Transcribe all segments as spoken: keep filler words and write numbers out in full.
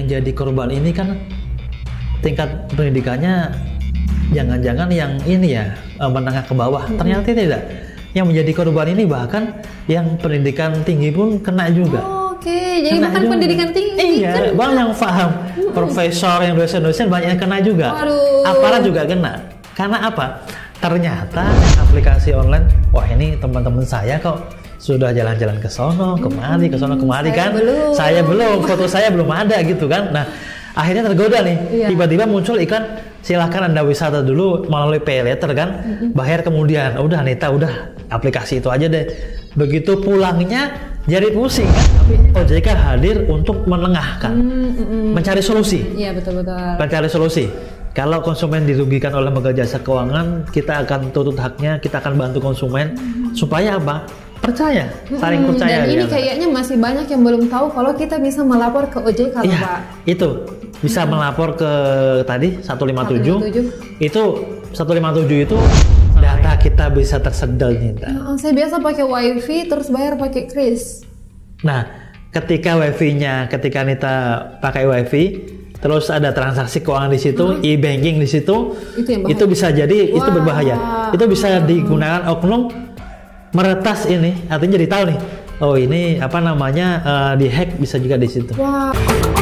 jadi korban ini kan tingkat pendidikannya jangan-jangan yang ini ya menengah ke bawah. Hmm. Ternyata tidak. Yang menjadi korban ini bahkan yang pendidikan tinggi pun kena juga. Oh, oke, okay. Jadi bahkan juga. Pendidikan tinggi. Iya, kan? Bang yang paham. Hmm. Profesor, yang dosen-dosen banyak yang kena juga. Waduh. Aparat juga kena. Karena apa? Ternyata aplikasi online, wah ini teman-teman saya kok sudah jalan-jalan ke sono, kemari, ke sono, kemari kan. Belum. Saya belum, foto saya belum ada gitu kan. Nah, akhirnya tergoda nih. Iya. Tiba-tiba muncul iklan, silahkan Anda wisata dulu melalui pay later kan. Mm-hmm. Bayar kemudian. Udah Nita, udah aplikasi itu aja deh. Begitu pulangnya jadi pusing kan. Tapi O J K hadir untuk menengahkan, mm-hmm. mencari solusi. Iya, betul-betul. Mencari solusi. Kalau konsumen dirugikan oleh lembaga jasa keuangan, kita akan tuntut haknya, kita akan bantu konsumen hmm. supaya apa? Percaya, saling hmm, percaya. Dan ini ya, kayaknya masih banyak yang belum tahu kalau kita bisa melapor ke O J K, ya, Pak. Itu bisa hmm. melapor ke tadi satu lima tujuh. Itu satu lima tujuh itu data kita bisa tersedal nih. Nah, saya biasa pakai WiFi terus bayar pakai kris. Nah, ketika WiFi-nya, ketika Nita pakai WiFi, terus ada transaksi keuangan di situ, hmm. e-banking di situ, itu, itu bisa jadi Wah. itu berbahaya. Itu bisa digunakan oknum meretas ini, artinya jadi tahu nih, oh ini apa namanya uh, dihack bisa juga di situ. Wah.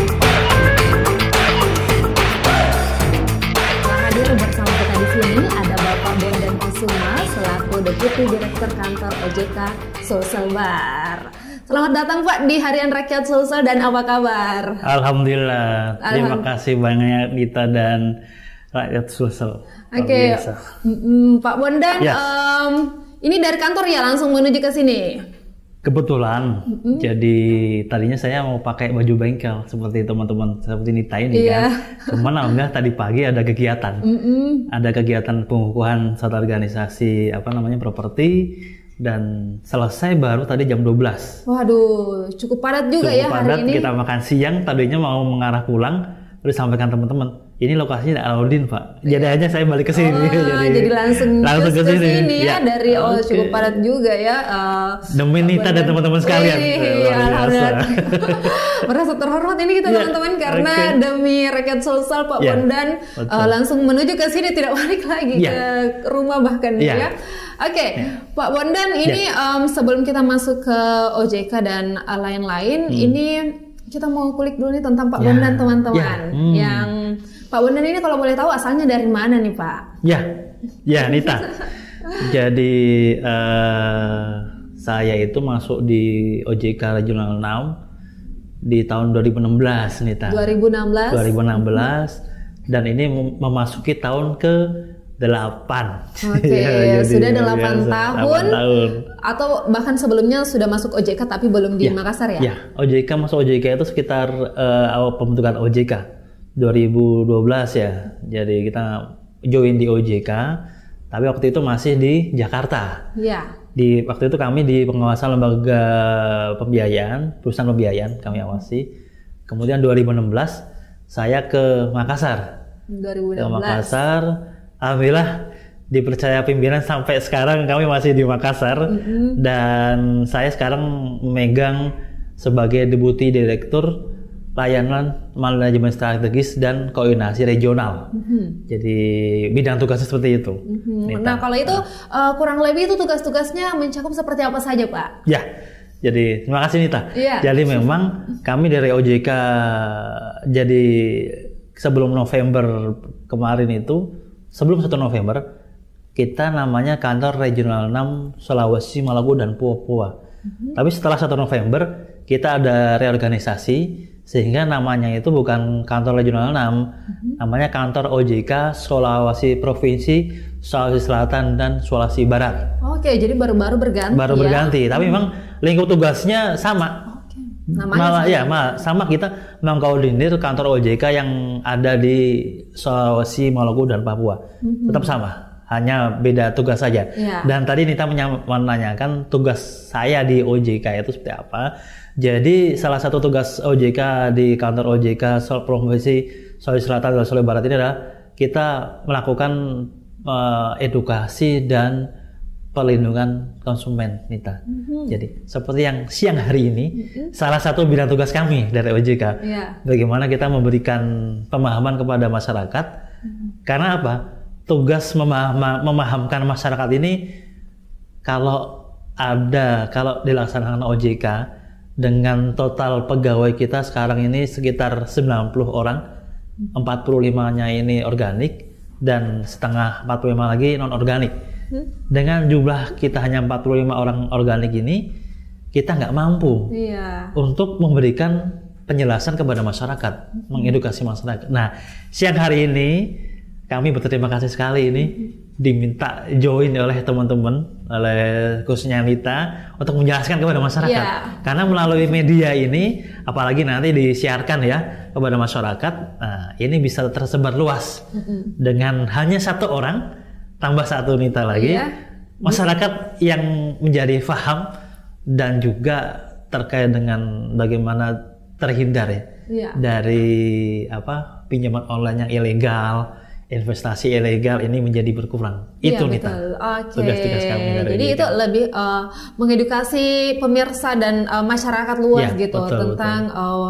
Hadir bersama kita di sini ada Bapak Bondan Kusuma selaku Deputi Direktur Kantor O J K Sulselbar. Selamat datang Pak di Harian Rakyat Sulsel dan apa kabar? Alhamdulillah. Terima Alham- kasih banyak Dita dan Rakyat Sulsel. Oke, okay. mm, Pak Bondan, yes. um, ini dari kantor ya langsung menuju ke sini? Kebetulan, mm-hmm. jadi tadinya saya mau pakai baju bengkel seperti teman-teman seperti Nita ini yeah. kan. Cuman alhamdulillah tadi pagi ada kegiatan, mm-hmm. ada kegiatan pengukuhan satu organisasi apa namanya properti. Dan selesai baru tadi jam dua belas. Waduh, cukup padat juga cukup ya padat, hari ini. Kita makan siang, tadinya mau mengarah pulang, terus sampaikan teman-teman, ini lokasinya Alauddin Pak. Jadi ya. aja saya balik ke sini. Oh, jadi, jadi langsung, langsung ke sini ya, ya dari oh okay. cukup padat juga ya. Uh, Demi Nita dan teman-teman sekalian. Iya, merasa terhormat ini kita ya, teman-teman karena okay. demi rakyat Sulsel Pak ya, Bondan uh, langsung menuju ke sini tidak balik lagi ya. ke rumah bahkan ya. ya. Oke, okay. ya. Pak Bondan, ini ya. um, sebelum kita masuk ke O J K dan uh, lain-lain, hmm. ini kita mau kulik dulu nih tentang Pak ya. Bondan teman-teman. Ya. Hmm. Yang Pak Bondan ini kalau boleh tahu asalnya dari mana nih Pak? Ya, ya Nita. Jadi uh, saya itu masuk di O J K Regional enam di tahun dua ribu enam belas Nita. dua ribu enam belas. dua ribu enam belas hmm. dan ini memasuki tahun ke delapan. Oke, okay, ya, sudah delapan tahun, tahun atau bahkan sebelumnya sudah masuk O J K tapi belum di ya, Makassar ya? Ya, O J K masuk O J K itu sekitar uh, awal pembentukan O J K dua ribu dua belas ya. Jadi kita join di O J K, tapi waktu itu masih di Jakarta. Ya. Di waktu itu kami di pengawasan lembaga pembiayaan, perusahaan pembiayaan kami awasi. Kemudian dua ribu enam belas saya ke Makassar. dua ribu enam belas. Ke Makassar. Alhamdulillah dipercaya pimpinan sampai sekarang kami masih di Makassar, mm-hmm. dan saya sekarang memegang sebagai Deputi Direktur Layanan Manajemen Strategis dan Koordinasi Regional. Mm-hmm. Jadi bidang tugasnya seperti itu. Mm-hmm. Nah kalau itu uh, kurang lebih itu tugas-tugasnya mencakup seperti apa saja Pak? Ya, jadi terima kasih Nita. Yeah. Jadi memang kami dari O J K jadi sebelum November kemarin itu Sebelum satu November, kita namanya Kantor Regional enam Sulawesi, Maluku, dan Papua. Mm-hmm. Tapi setelah satu November, kita ada reorganisasi, sehingga namanya itu bukan Kantor Regional enam, mm-hmm. namanya Kantor O J K Sulawesi Provinsi, Sulawesi Selatan, dan Sulawesi Barat. Oke, jadi baru-baru berganti Baru ya? berganti, tapi mm-hmm. memang lingkup tugasnya sama. Namanya malah sama. ya malah sama kita mengkoordinir kantor O J K yang ada di Sulawesi, Maluku, dan Papua. Mm-hmm. Tetap sama, hanya beda tugas saja. Yeah. Dan tadi Nita menanyakan tugas saya di O J K itu seperti apa. Jadi salah satu tugas O J K di kantor O J K Provinsi Sulawesi Selatan dan Sulawesi Barat ini adalah kita melakukan uh, edukasi dan perlindungan konsumen, Nita. Mm-hmm. Jadi seperti yang siang hari ini, mm-hmm. salah satu bidang tugas kami dari O J K, yeah. bagaimana kita memberikan pemahaman kepada masyarakat. Mm-hmm. Karena apa? Tugas memaham, memahamkan masyarakat ini, kalau ada, kalau dilaksanakan O J K dengan total pegawai kita sekarang ini sekitar sembilan puluh orang, mm-hmm. empat puluh lima-nya ini organik dan setengah empat puluh lima lagi non organik. Hmm? Dengan jumlah kita hanya empat puluh lima orang organik ini, kita nggak mampu iya. untuk memberikan penjelasan kepada masyarakat, hmm. mengedukasi masyarakat. Nah, siang hari ini kami berterima kasih sekali ini hmm. diminta join oleh teman-teman, oleh khususnya Nita, untuk menjelaskan kepada masyarakat. Yeah. Karena melalui media ini, apalagi nanti disiarkan ya kepada masyarakat, nah, ini bisa tersebar luas hmm. dengan hanya satu orang. Tambah satu Nita lagi, iya. masyarakat yang menjadi paham dan juga terkait dengan bagaimana terhindar ya iya. dari apa pinjaman online yang ilegal, investasi ilegal ini menjadi berkurang. Iya, itu Nita. Okay. Tugas-tugas kami dari Jadi itu lebih uh, mengedukasi pemirsa dan uh, masyarakat luas ya, gitu betul, tentang betul. Uh,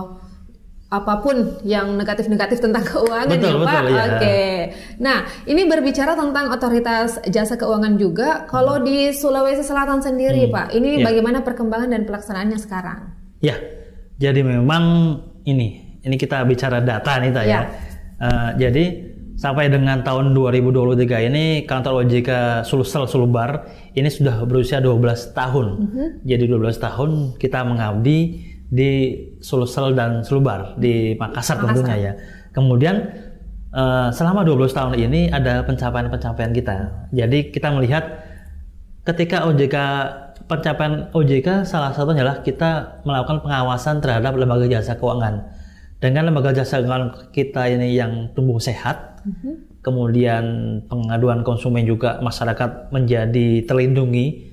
apapun yang negatif-negatif tentang keuangan betul, ya Pak. Betul, ya. Oke. Nah, ini berbicara tentang otoritas jasa keuangan juga. Kalau hmm. di Sulawesi Selatan sendiri hmm. Pak, ini ya. bagaimana perkembangan dan pelaksanaannya sekarang? Ya, jadi memang ini, ini kita bicara data nih, ya. ya. Uh, jadi sampai dengan tahun dua ribu dua puluh tiga ini kantor O J K Sulsel Sulubar ini sudah berusia dua belas tahun. Hmm. Jadi dua belas tahun kita mengabdi di Sulsel dan Sulubar di Makassar, Makassar tentunya ya. Kemudian uh, selama dua belas tahun ini ada pencapaian-pencapaian kita. Jadi kita melihat ketika O J K, pencapaian O J K salah satunya adalah kita melakukan pengawasan terhadap lembaga jasa keuangan. Dengan lembaga jasa keuangan kita ini yang tumbuh sehat, uh-huh. kemudian pengaduan konsumen juga masyarakat menjadi terlindungi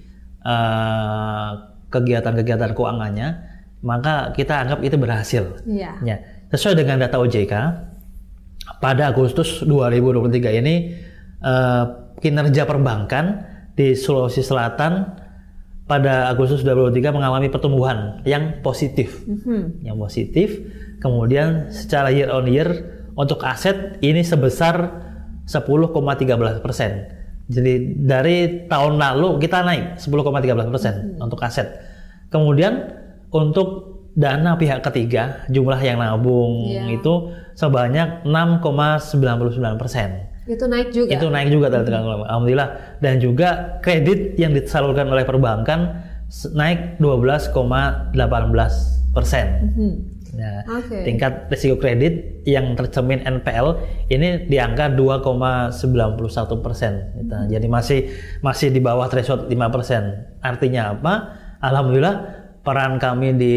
uh, kegiatan-kegiatan keuangannya, maka kita anggap itu berhasil. Ya. Ya. Sesuai dengan data O J K, pada Agustus dua ribu dua puluh tiga ini uh, kinerja perbankan di Sulawesi Selatan pada Agustus dua ribu dua puluh tiga mengalami pertumbuhan yang positif. Mm-hmm. Yang positif. Kemudian secara year on year untuk aset ini sebesar sepuluh koma tiga belas persen. Jadi dari tahun lalu kita naik sepuluh koma tiga belas persen mm-hmm. untuk aset. Kemudian untuk dana pihak ketiga, jumlah yang nabung yeah. itu sebanyak enam koma sembilan sembilan persen. Itu naik juga? Itu naik juga, mm-hmm. alhamdulillah. Dan juga kredit yang disalurkan oleh perbankan naik dua belas koma delapan belas persen. Mm-hmm. Nah, okay. tingkat risiko kredit yang tercermin N P L ini di angka dua koma sembilan satu persen. Mm-hmm. Jadi masih masih di bawah threshold lima persen. Artinya apa? Alhamdulillah peran kami di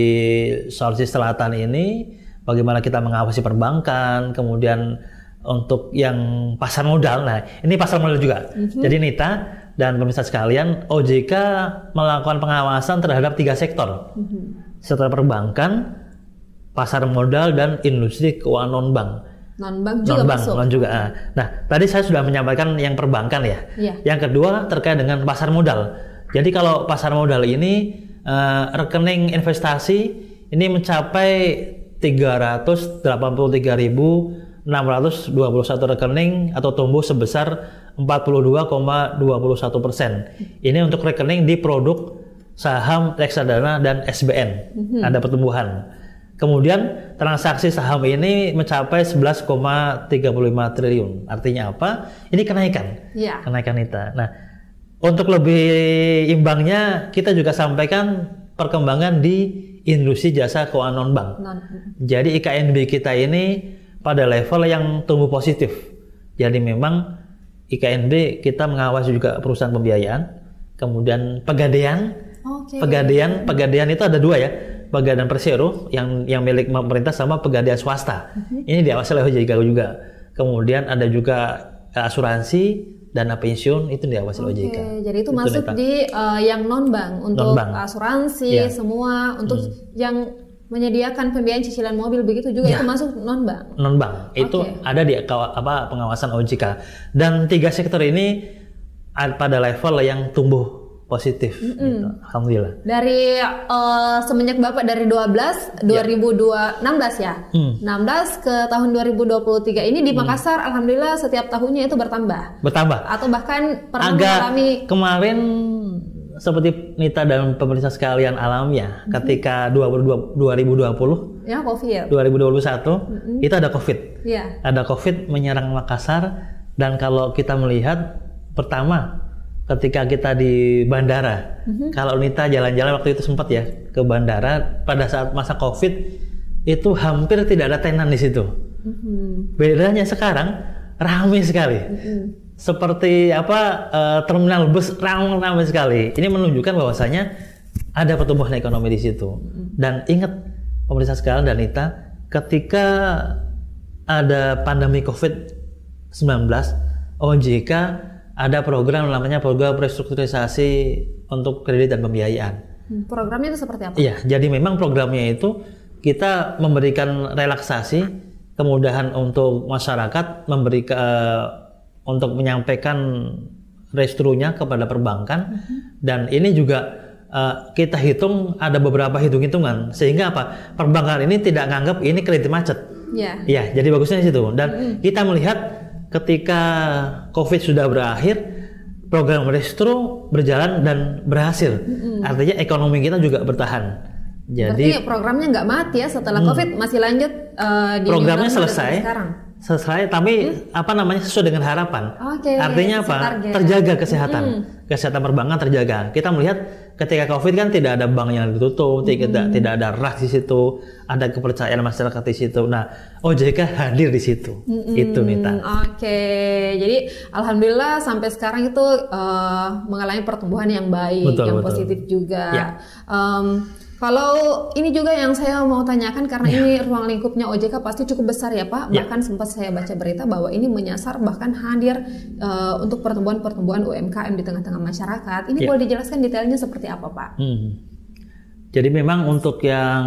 Sulawesi Selatan ini, bagaimana kita mengawasi perbankan, kemudian untuk yang pasar modal, nah ini pasar modal juga. Mm-hmm. Jadi Nita dan pemirsa sekalian, O J K melakukan pengawasan terhadap tiga sektor. Mm-hmm. Sektor perbankan, pasar modal, dan industri keuangan non-bank. Non-bank juga non-bank, masuk. Non juga. Nah, tadi saya sudah menyampaikan yang perbankan ya. Yeah. Yang kedua terkait dengan pasar modal. Jadi kalau pasar modal ini, Uh, rekening investasi ini mencapai tiga ratus delapan puluh tiga ribu enam ratus dua puluh satu rekening atau tumbuh sebesar empat puluh dua koma dua satu persen. Ini untuk rekening di produk saham, reksadana, dan S B N. Mm-hmm. Ada pertumbuhan. Kemudian transaksi saham ini mencapai sebelas koma tiga lima triliun. Artinya apa? Ini kenaikan. Yeah. Kenaikan Nita. Nah, untuk lebih imbangnya, kita juga sampaikan perkembangan di industri jasa keuangan non-bank. Non. Jadi I K N B kita ini pada level yang tumbuh positif. Jadi memang I K N B kita mengawasi juga perusahaan pembiayaan, kemudian pegadaian. Okay. Pegadaian, pegadaian itu ada dua ya, Pegadaian Persero yang yang milik pemerintah sama pegadaian swasta. Uh-huh. Ini diawasi oleh O J K juga. Kemudian ada juga asuransi, dana pensiun itu diawasi oleh okay, O J K. Jadi itu, itu masuk data. Di uh, yang non-bank untuk non-bank. Asuransi yeah. semua untuk hmm. yang menyediakan pembiayaan cicilan mobil begitu juga yeah. itu masuk non-bank. Non-bank itu okay. ada di apa pengawasan O J K. Dan tiga sektor ini pada level yang tumbuh positif. Mm-hmm. Gitu. Alhamdulillah. Dari uh, semenjak Bapak dari dua belas, dua ribu enam belas ya, mm. enam belas ke tahun dua ribu dua puluh tiga ini di Makassar, mm. alhamdulillah setiap tahunnya itu bertambah. Bertambah. Atau bahkan pernah Agak mengalami kemarin seperti Nita dan pemirsa sekalian alami ya, mm-hmm. ketika dua ribu dua puluh ya COVID. dua ribu dua puluh satu mm-hmm. itu ada COVID. Yeah. Ada COVID menyerang Makassar, dan kalau kita melihat pertama ketika kita di bandara, mm-hmm. kalau Nita jalan-jalan waktu itu sempat ya ke bandara pada saat masa COVID itu hampir tidak ada tenan di situ. Mm-hmm. Bedanya sekarang ramai sekali, mm-hmm. seperti apa uh, terminal bus ramai sekali. Ini menunjukkan bahwasanya ada pertumbuhan ekonomi di situ. Mm-hmm. Dan ingat pemirsa sekalian dan Nita, ketika ada pandemi COVID sembilan belas, O J K ada program namanya program restrukturisasi untuk kredit dan pembiayaan. Programnya itu seperti apa? Iya, jadi memang programnya itu kita memberikan relaksasi, kemudahan untuk masyarakat, memberikan uh, untuk menyampaikan restrunya kepada perbankan, uh-huh. dan ini juga uh, kita hitung ada beberapa hitung-hitungan sehingga apa? Perbankan ini tidak menganggap ini kredit macet. Iya. Yeah. Iya, jadi bagusnya di situ. Dan uh-huh. kita melihat ketika COVID sudah berakhir, program restru berjalan dan berhasil. Mm-hmm. Artinya ekonomi kita juga bertahan. Jadi berarti programnya nggak mati ya setelah hmm. COVID, masih lanjut uh, di programnya selesai. Selesai, tapi hmm? apa namanya sesuai dengan harapan. Okay, Artinya apa? Target. Terjaga kesehatan, hmm. kesehatan perbankan terjaga. Kita melihat ketika COVID kan tidak ada bank yang ditutup, hmm. tidak tidak ada ras di situ, ada kepercayaan masyarakat di situ. Nah, O J K hadir di situ. Hmm. Itu Nita. Oke, okay. Jadi alhamdulillah sampai sekarang itu uh, mengalami pertumbuhan yang baik, betul, yang betul. Positif juga. Ya. Um, Kalau ini juga yang saya mau tanyakan, karena ya. Ini ruang lingkupnya O J K pasti cukup besar ya Pak. Ya. Bahkan sempat saya baca berita bahwa ini menyasar bahkan hadir uh, untuk pertumbuhan-pertumbuhan U M K M di tengah-tengah masyarakat. Ini ya. Boleh dijelaskan detailnya seperti apa Pak? Hmm. Jadi memang untuk yang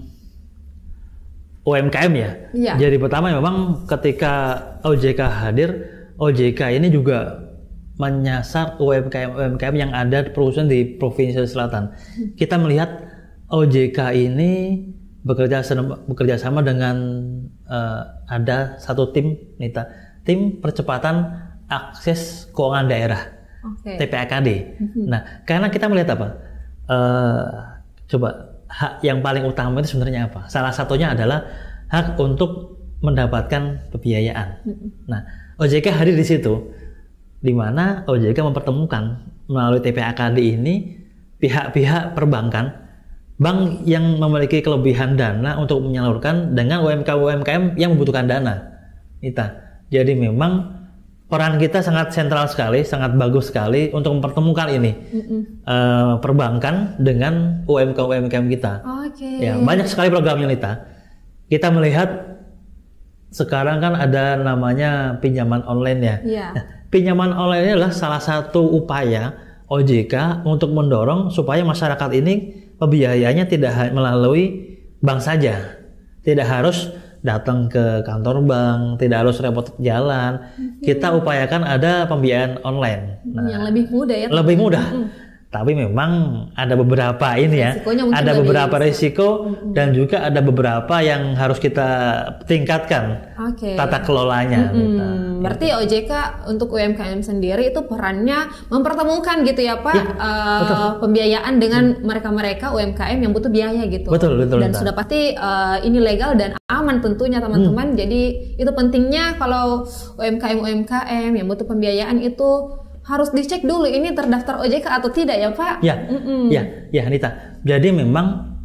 U M K M ya. ya. Jadi pertama memang ketika O J K hadir, O J K ini juga menyasar U M K M U M K M yang ada perusahaan di Provinsi Selatan. Hmm. Kita melihat O J K ini bekerja bekerja sama dengan uh, ada satu tim Nita, tim percepatan akses keuangan daerah, okay. T P A K D. Mm-hmm. Nah, karena kita melihat apa? Uh, coba hak yang paling utama itu sebenarnya apa? Salah satunya adalah hak untuk mendapatkan pembiayaan. Mm-hmm. Nah, O J K hadir di situ, di mana O J K mempertemukan melalui T P A K D ini pihak-pihak perbankan, bank yang memiliki kelebihan dana untuk menyalurkan dengan U M K U M K M yang membutuhkan dana. Nita. Jadi memang peran kita sangat sentral sekali, sangat bagus sekali untuk mempertemukan ini uh, perbankan dengan U M K U M K M kita. Okay. Ya, banyak sekali programnya Nita. Kita melihat sekarang kan ada namanya pinjaman online ya. Yeah. Nah, pinjaman online ini adalah salah satu upaya O J K untuk mendorong supaya masyarakat ini pembiayaannya tidak melalui bank saja, tidak harus datang ke kantor bank, tidak harus repot jalan. Mm-hmm. Kita upayakan ada pembiayaan online. Nah, yang lebih mudah ya. Lebih mudah. Mm-hmm. Tapi memang ada beberapa ini ya, ada beberapa risiko mm-hmm. dan juga ada beberapa yang harus kita tingkatkan okay. tata kelolanya. Mm-hmm. Gitu. Berarti O J K untuk U M K M sendiri itu perannya mempertemukan gitu ya Pak, ya, uh, pembiayaan dengan mereka-mereka U M K M yang butuh biaya gitu. Betul, betul. Dan betul. Sudah pasti uh, ini legal dan aman tentunya teman-teman. Hmm. Jadi itu pentingnya kalau U M K M U M K M yang butuh pembiayaan itu harus dicek dulu ini terdaftar O J K atau tidak ya Pak? Ya, Mm-mm. ya, ya Nita. Jadi memang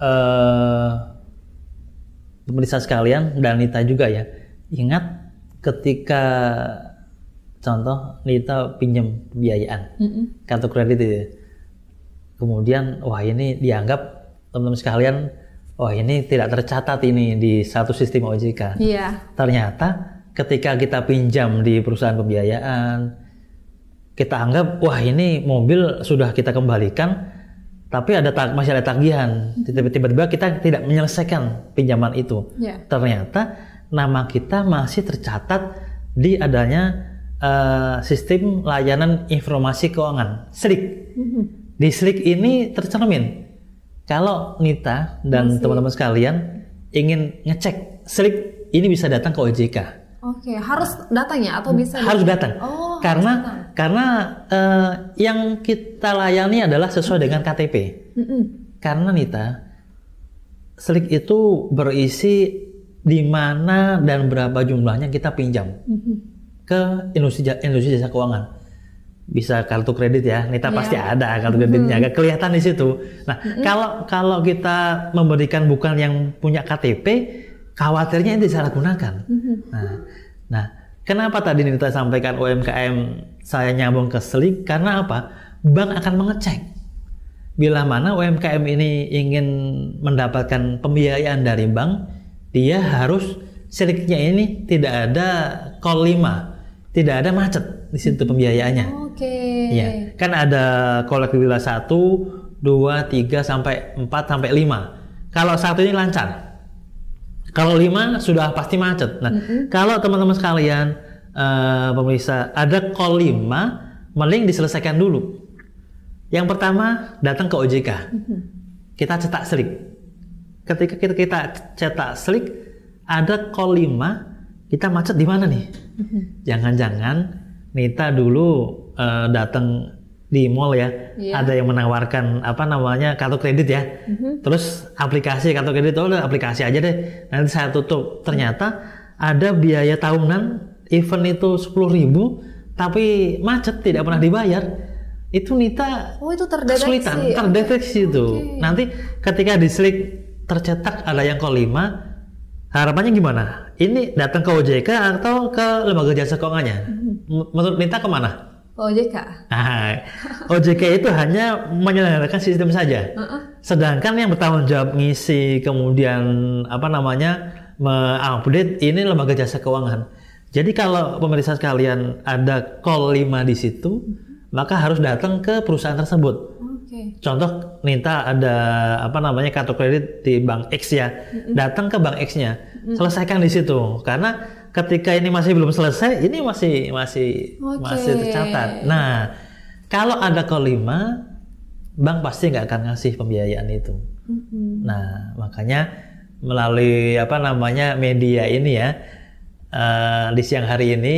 uh, pemirsa sekalian dan Nita juga ya, ingat ketika contoh Nita pinjam pembiayaan, Mm-mm. kartu kredit itu, kemudian wah ini dianggap teman-teman sekalian, wah ini tidak tercatat ini di satu sistem O J K. Iya. Ternyata ketika kita pinjam di perusahaan pembiayaan, kita anggap wah ini mobil sudah kita kembalikan, tapi ada tag, masih ada tagihan. Tiba-tiba kita tidak menyelesaikan pinjaman itu. Yeah. Ternyata nama kita masih tercatat di adanya uh, sistem layanan informasi keuangan, SLIK. Mm-hmm. Di SLIK ini tercermin kalau Nita dan Masih. teman-teman sekalian ingin ngecek SLIK ini bisa datang ke O J K. Oke, harus datangnya atau bisa? Harus datang. Oh, karena harus datang. karena uh, yang kita layani adalah sesuai dengan K T P. Mm-hmm. Karena Nita, SLIK itu berisi di mana dan berapa jumlahnya kita pinjam mm-hmm. ke industri industri jasa keuangan. Bisa kartu kredit ya, Nita yeah. pasti ada kartu kreditnya, mm-hmm. kelihatan di situ. Nah, mm-hmm. kalau kalau kita memberikan bukan yang punya K T P, khawatirnya itu disalahgunakan. Mm-hmm. Nah, nah, kenapa tadi Nita sampaikan U M K M saya nyambung ke SLIK? Karena apa? Bank akan mengecek bila mana U M K M ini ingin mendapatkan pembiayaan dari bank, dia harus SLIK-nya ini tidak ada call lima, tidak ada macet di situ pembiayaannya. Oke. Okay. Ya, kan ada kolektibilitas satu, dua, tiga sampai empat sampai lima. Kalau satu ini lancar. Kalau lima sudah pasti macet. Nah, mm-hmm. kalau teman-teman sekalian uh, pemirsa ada call lima, mending diselesaikan dulu. Yang pertama datang ke O J K, mm-hmm. kita cetak SLIK. Ketika kita, kita cetak SLIK, ada call lima, kita macet di mana nih? Mm-hmm. Jangan-jangan Nita dulu uh, datang di mall ya, yeah. ada yang menawarkan apa namanya kartu kredit ya, mm-hmm. terus aplikasi kartu kredit, oh udah aplikasi aja deh, nanti saya tutup. Ternyata ada biaya tahunan, event itu sepuluh ribu, tapi macet tidak pernah dibayar. Itu Nita oh, itu terdeteksi. kesulitan, terdeteksi itu. Okay. Nanti ketika di SLIK tercetak ada yang call lima, harapannya gimana? Ini datang ke O J K atau ke lembaga jasa keuangannya? Mm-hmm. Menurut Nita kemana? O J K. Nah, O J K itu hanya menyelenggarakan sistem saja. Uh-uh. Sedangkan yang bertanggung jawab ngisi kemudian apa namanya mengupdate ini lembaga jasa keuangan. Jadi kalau pemirsa sekalian ada call lima di situ, maka harus datang ke perusahaan tersebut. Okay. Contoh Nita ada apa namanya kartu kredit di bank X ya, mm-hmm. datang ke bank X-nya, mm-hmm. selesaikan di situ. Karena ketika ini masih belum selesai, ini masih masih okay. masih tercatat. Nah, kalau ada call lima, bank pasti nggak akan ngasih pembiayaan itu. Mm-hmm. Nah, makanya melalui apa namanya media ini ya, uh, di siang hari ini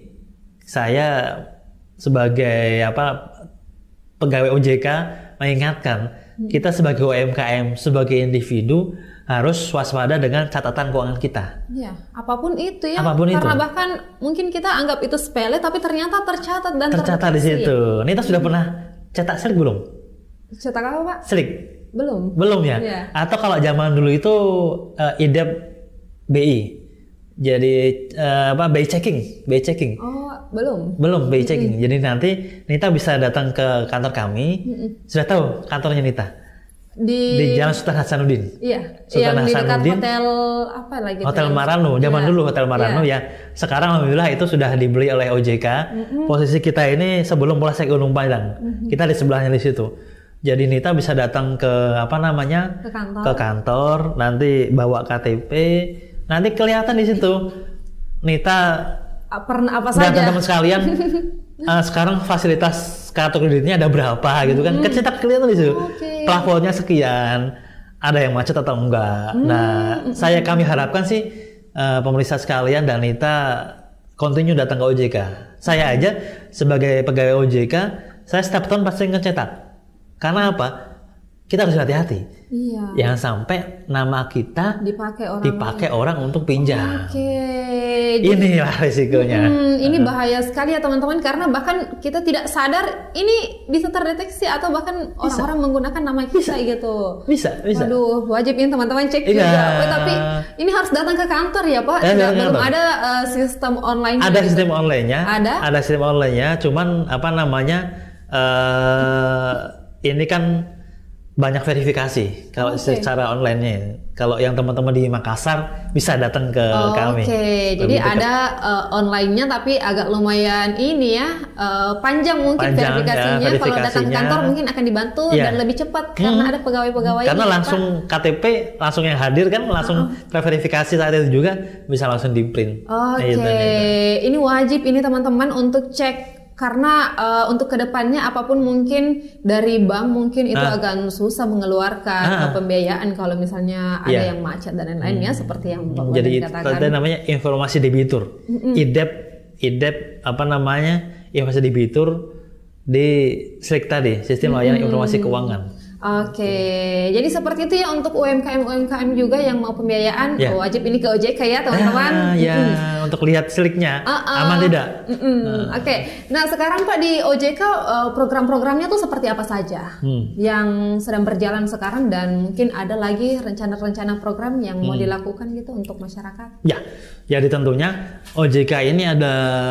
saya sebagai apa pegawai O J K mengingatkan hmm. kita sebagai U M K M, sebagai individu harus waspada dengan catatan keuangan kita. Ya, apapun itu ya. Apapun Karena itu. bahkan mungkin kita anggap itu sepele, tapi ternyata tercatat dan tercatat di situ. Nita sudah pernah cetak SLIK belum? Cetak apa Pak? SLIK. Belum. Belum ya. ya. Atau kalau zaman dulu itu uh, I D A P B I. Jadi uh, apa B I checking, B I checking. Oh, belum. Belum B I checking. Mm-hmm. Jadi nanti Nita bisa datang ke kantor kami. Mm-hmm. Sudah tahu kantornya Nita? Di, di Jalan Sultan Hasanuddin. Iya. Sultan yang Hasanuddin. Di dekat hotel apa lagi? Hotel Marano. Zaman ya. dulu Hotel Marano ya. ya. Sekarang alhamdulillah itu sudah dibeli oleh O J K. Mm-hmm. Posisi kita ini sebelum Polsek Gunung Padang. Mm-hmm. Kita di sebelahnya di situ. Jadi Nita bisa datang ke apa namanya? Ke kantor. Ke kantor. Nanti bawa K T P. Nanti kelihatan di situ Nita pernah apa saja. Dan teman sekalian uh, sekarang fasilitas kartu kreditnya ada berapa gitu kan? Hmm. Kecetak kelihatan di situ. Okay. Plafonnya sekian. Ada yang macet atau enggak? Hmm. Nah, hmm. saya kami harapkan sih uh, pemirsa sekalian dan Nita continue datang ke O J K. Saya aja sebagai pegawai O J K, saya setiap tahun pasti ngecetak. Karena apa? Kita harus hati-hati. Iya. Jangan sampai nama kita dipakai orang dipakai orang untuk pinjam. Oke. Okay. Inilah risikonya. Hmm, ini bahaya sekali ya teman-teman, karena bahkan kita tidak sadar ini bisa terdeteksi atau bahkan bisa. Orang-orang menggunakan nama kita bisa. Gitu. Bisa, bisa. Waduh, wajib ya teman-teman cek iya. juga. Oh, tapi ini harus datang ke kantor ya Pak. Ya, tidak, belum ada uh, sistem online. Ada gitu. Sistem online-nya. Ada. Ada sistem online-nya. Cuman apa namanya? Uh, ini kan banyak verifikasi kalau okay. secara online-nya. Kalau yang teman-teman di Makassar bisa datang ke oh, kami. Oke, okay. Jadi ada uh, online-nya tapi agak lumayan ini ya uh, panjang mungkin panjang, verifikasinya. Ya, verifikasinya. Kalau datang kantor mungkin akan dibantu ya. Dan lebih cepat hmm. karena ada pegawai-pegawai. Karena langsung K T P langsung yang hadir kan langsung uh-uh. terverifikasi saat itu juga bisa langsung di print. Oke, okay. Ini wajib ini teman-teman untuk cek. Karena uh, untuk kedepannya apapun mungkin dari bank mungkin itu ah. agak susah mengeluarkan ah. pembiayaan kalau misalnya ada yeah. yang macet dan lain-lainnya hmm. seperti yang Bapak Jadi katakan. Jadi namanya informasi debitur, mm-hmm. I D E P, I D E P apa namanya informasi debitur di S L I K tadi, sistem layanan mm-hmm. informasi keuangan. Oke, okay. Jadi seperti itu ya untuk U M K M U M K M juga yang mau pembiayaan yeah. wajib ini ke O J K ya teman-teman. Ah, ya, mm. untuk lihat sliknya uh-uh. aman tidak? Uh. Oke, okay. Nah sekarang Pak di O J K uh, program-programnya tuh seperti apa saja hmm. yang sedang berjalan sekarang dan mungkin ada lagi rencana-rencana program yang hmm. mau dilakukan gitu untuk masyarakat? Ya, jadi tentunya O J K ini ada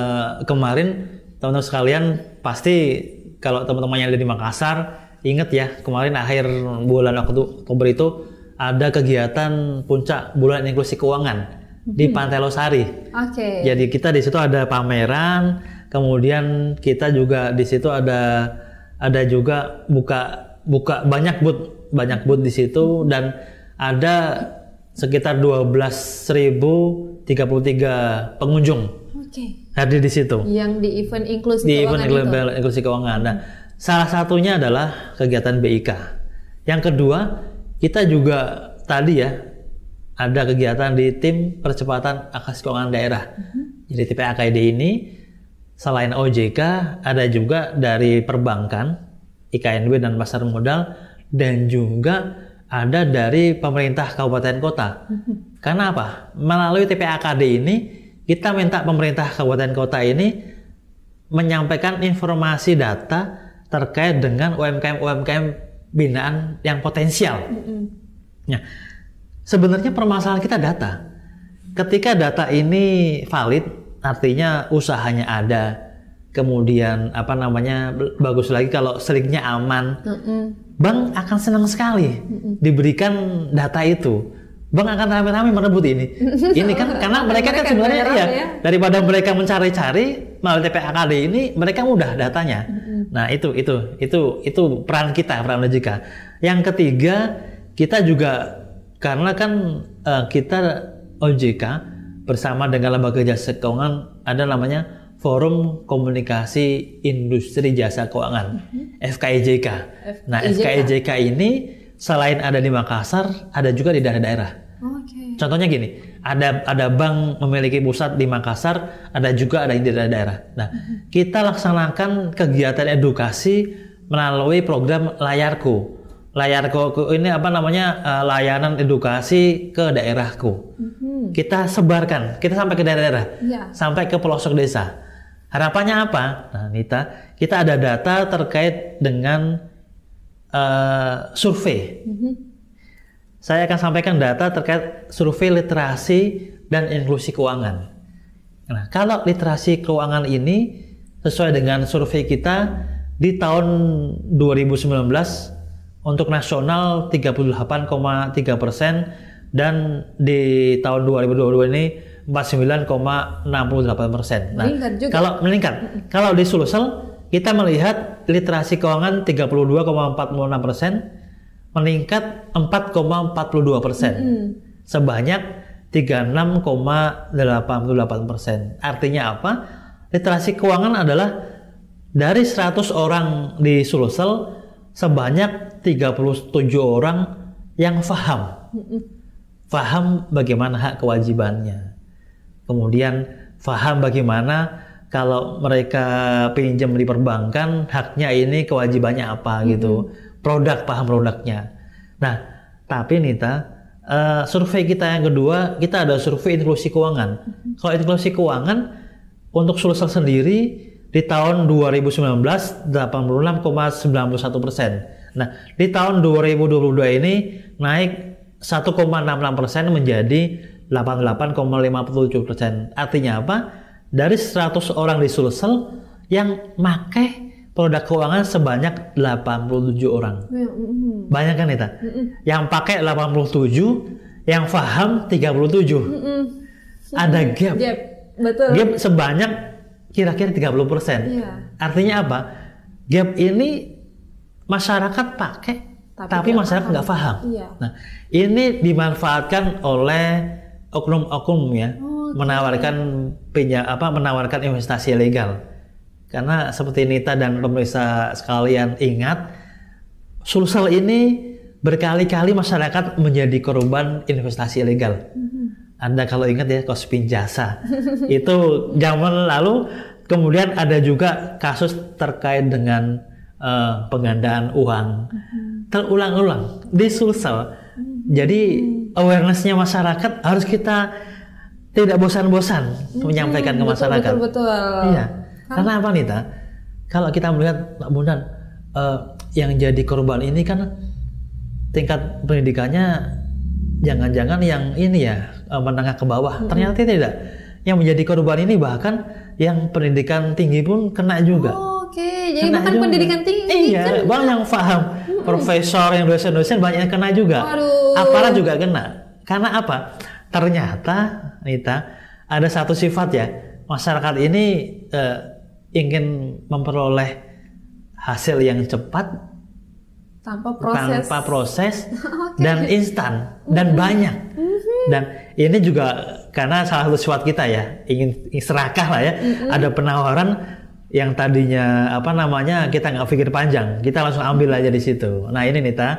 kemarin teman-teman sekalian pasti kalau teman-teman yang ada di Makassar ingat ya, kemarin akhir bulan Oktober itu ada kegiatan puncak bulan inklusi keuangan hmm. di Pantai Losari. Oke. Okay. Jadi kita di situ ada pameran, kemudian kita juga di situ ada ada juga buka buka banyak booth, banyak booth di situ dan ada sekitar dua belas ribu tiga puluh tiga pengunjung. Oke. Okay. Hadir di situ. Yang di event inklusi di keuangan event itu. inklusi keuangan. Nah, salah satunya adalah kegiatan B I K. Yang kedua, kita juga tadi ya ada kegiatan di tim percepatan akses keuangan daerah. Uh-huh. Jadi T P A K D ini selain O J K ada juga dari perbankan, I K N B dan pasar modal dan juga ada dari pemerintah kabupaten kota. Uh-huh. Karena apa? Melalui T P A K D ini kita minta pemerintah kabupaten kota ini menyampaikan informasi data terkait dengan U M K M U M K M binaan yang potensial. Mm-hmm. Nah, sebenarnya permasalahan kita data. Ketika data ini valid, artinya usahanya ada, kemudian apa namanya bagus lagi kalau seliknya aman, mm-hmm. bank akan senang sekali mm-hmm. diberikan data itu. Bank akan rame-rame merebut ini. Ini kan karena mereka, mereka kan sebenarnya ya, ya daripada mereka mencari-cari melalui T P A K D ini mereka mudah datanya. Mm-hmm. Nah, itu itu itu itu peran kita, peran O J K. Yang ketiga, kita juga karena kan uh, kita O J K bersama dengan lembaga jasa keuangan ada namanya Forum Komunikasi Industri Jasa Keuangan, mm-hmm. F K I J K. Nah, F K I J K ini selain ada di Makassar, ada juga di daerah-daerah. Okay. Contohnya gini, ada ada bank memiliki pusat di Makassar, ada juga ada di daerah-daerah. Nah, uh-huh. kita laksanakan kegiatan edukasi melalui program Layarku. Layarku ini apa namanya uh, layanan edukasi ke daerahku. Uh-huh. Kita sebarkan, kita sampai ke daerah-daerah, yeah. sampai ke pelosok desa. Harapannya apa? Nah, Nita, kita ada data terkait dengan uh, survei. Uh-huh. Saya akan sampaikan data terkait survei literasi dan inklusi keuangan. Nah, kalau literasi keuangan ini sesuai dengan survei kita di tahun dua ribu sembilan belas untuk nasional tiga puluh delapan koma tiga persen dan di tahun dua ribu dua puluh dua ini empat puluh sembilan koma enam delapan persen. Nah, meningkat juga. Kalau meningkat, kalau di Sulsel kita melihat literasi keuangan tiga puluh dua koma empat enam persen meningkat empat koma empat dua persen, mm-hmm. sebanyak tiga puluh enam koma delapan delapan persen. Artinya apa? Literasi keuangan adalah dari seratus orang di Sulsel sebanyak tiga puluh tujuh orang yang paham, mm-hmm. paham bagaimana hak kewajibannya. Kemudian paham bagaimana kalau mereka pinjam di perbankan haknya ini kewajibannya apa mm-hmm. gitu. Produk, paham produknya. Nah, tapi Nita, uh, survei kita yang kedua, kita ada survei inklusi keuangan. Mm-hmm. Kalau inklusi keuangan, untuk Sulsel sendiri, di tahun dua ribu sembilan belas, delapan puluh enam koma sembilan satu persen. Nah, di tahun dua ribu dua puluh dua ini, naik satu koma enam enam persen menjadi delapan puluh delapan koma lima tujuh persen. Artinya apa? Dari seratus orang di Sulsel, yang pakai produk keuangan sebanyak delapan puluh tujuh orang. Ya, mm-hmm. Banyak kan Nita? Mm-hmm. Yang pakai delapan puluh tujuh, yang paham tiga puluh tujuh. Mm-hmm. Ada gap. Gap, betul. Gap sebanyak kira-kira tiga puluh persen. Ya. Artinya apa? Gap ini masyarakat pakai, tapi, tapi masyarakat nggak paham. Ya. Nah, ini dimanfaatkan oleh oknum-oknum ya, oh, okay. menawarkan pinjam apa menawarkan investasi legal. Karena seperti Nita dan pemirsa sekalian ingat, Sulsel ini berkali-kali masyarakat menjadi korban investasi ilegal. Mm-hmm. Anda kalau ingat ya, Kospin Jasa itu zaman lalu. Kemudian ada juga kasus terkait dengan uh, penggandaan uang. Mm-hmm. Terulang-ulang di Sulsel. Mm-hmm. Jadi awareness-nya masyarakat harus kita tidak bosan-bosan mm-hmm. menyampaikan ke masyarakat. Betul, betul, betul. Iya. Karena apa Nita? Kalau kita melihat Pak Bondan, uh, yang jadi korban ini kan tingkat pendidikannya jangan-jangan yang ini ya uh, menengah ke bawah. Mm-hmm. Ternyata tidak. Yang menjadi korban ini bahkan yang pendidikan tinggi pun kena juga. Oh, Oke, okay. Jadi bahkan pendidikan tinggi. Iya, kan? Banyak yang paham. Mm-hmm. Profesor, yang dosen-dosen banyak yang kena juga. Aduh. Aparat juga kena. Karena apa? Ternyata Nita ada satu sifat ya, masyarakat ini uh, ingin memperoleh hasil yang cepat tanpa proses, tanpa proses okay. dan instan dan mm-hmm. banyak. Mm-hmm. Dan ini juga karena salah satu sifat kita ya, ingin serakah lah ya. Mm-hmm. Ada penawaran yang tadinya apa namanya kita nggak pikir panjang, kita langsung ambil aja di situ. Nah ini Nita,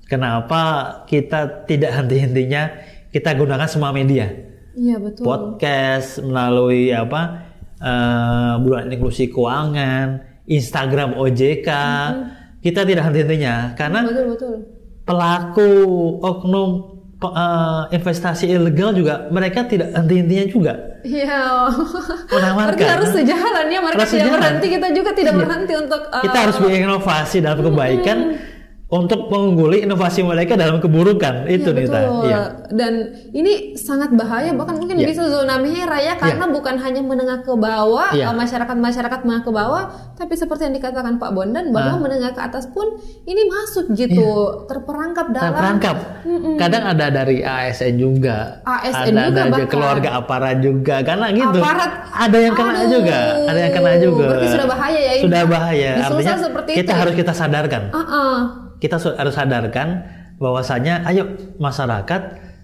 kenapa kita tidak henti-hentinya kita gunakan semua media? Iya betul. Podcast melalui apa? Uh, bulan inklusi keuangan, Instagram O J K, mm-hmm. kita tidak henti-hentinya karena betul, betul. pelaku oknum uh, investasi ilegal juga mereka tidak henti-hentinya juga. Iya. Menawarkan. Berarti harus sejalan ya, mereka harus tidak sejalan. Berhenti, kita juga tidak iya. berhenti untuk. Uh, kita harus berinovasi dalam kebaikan. Mm-hmm. Untuk mengungguli inovasi mereka dalam keburukan itu ya, Nita. Iya. Dan ini sangat bahaya, bahkan mungkin ya. bisa zona merah ya, karena ya. bukan hanya menengah ke bawah, ya. masyarakat-masyarakat menengah ke bawah, tapi seperti yang dikatakan Pak Bondan bahwa nah. menengah ke atas pun ini masuk gitu, ya. terperangkap dalam. Terperangkap. Mm-mm. Kadang ada dari A S N juga, A S N ada juga ada keluarga aparat juga, karena gitu. Aparat, ada yang kena aduh, juga, ada yang kena juga. Berarti sudah bahaya ya ini. Sudah bahaya. Artinya kita itu. harus kita sadarkan. Uh-uh. Kita harus sadarkan bahwasanya ayo masyarakat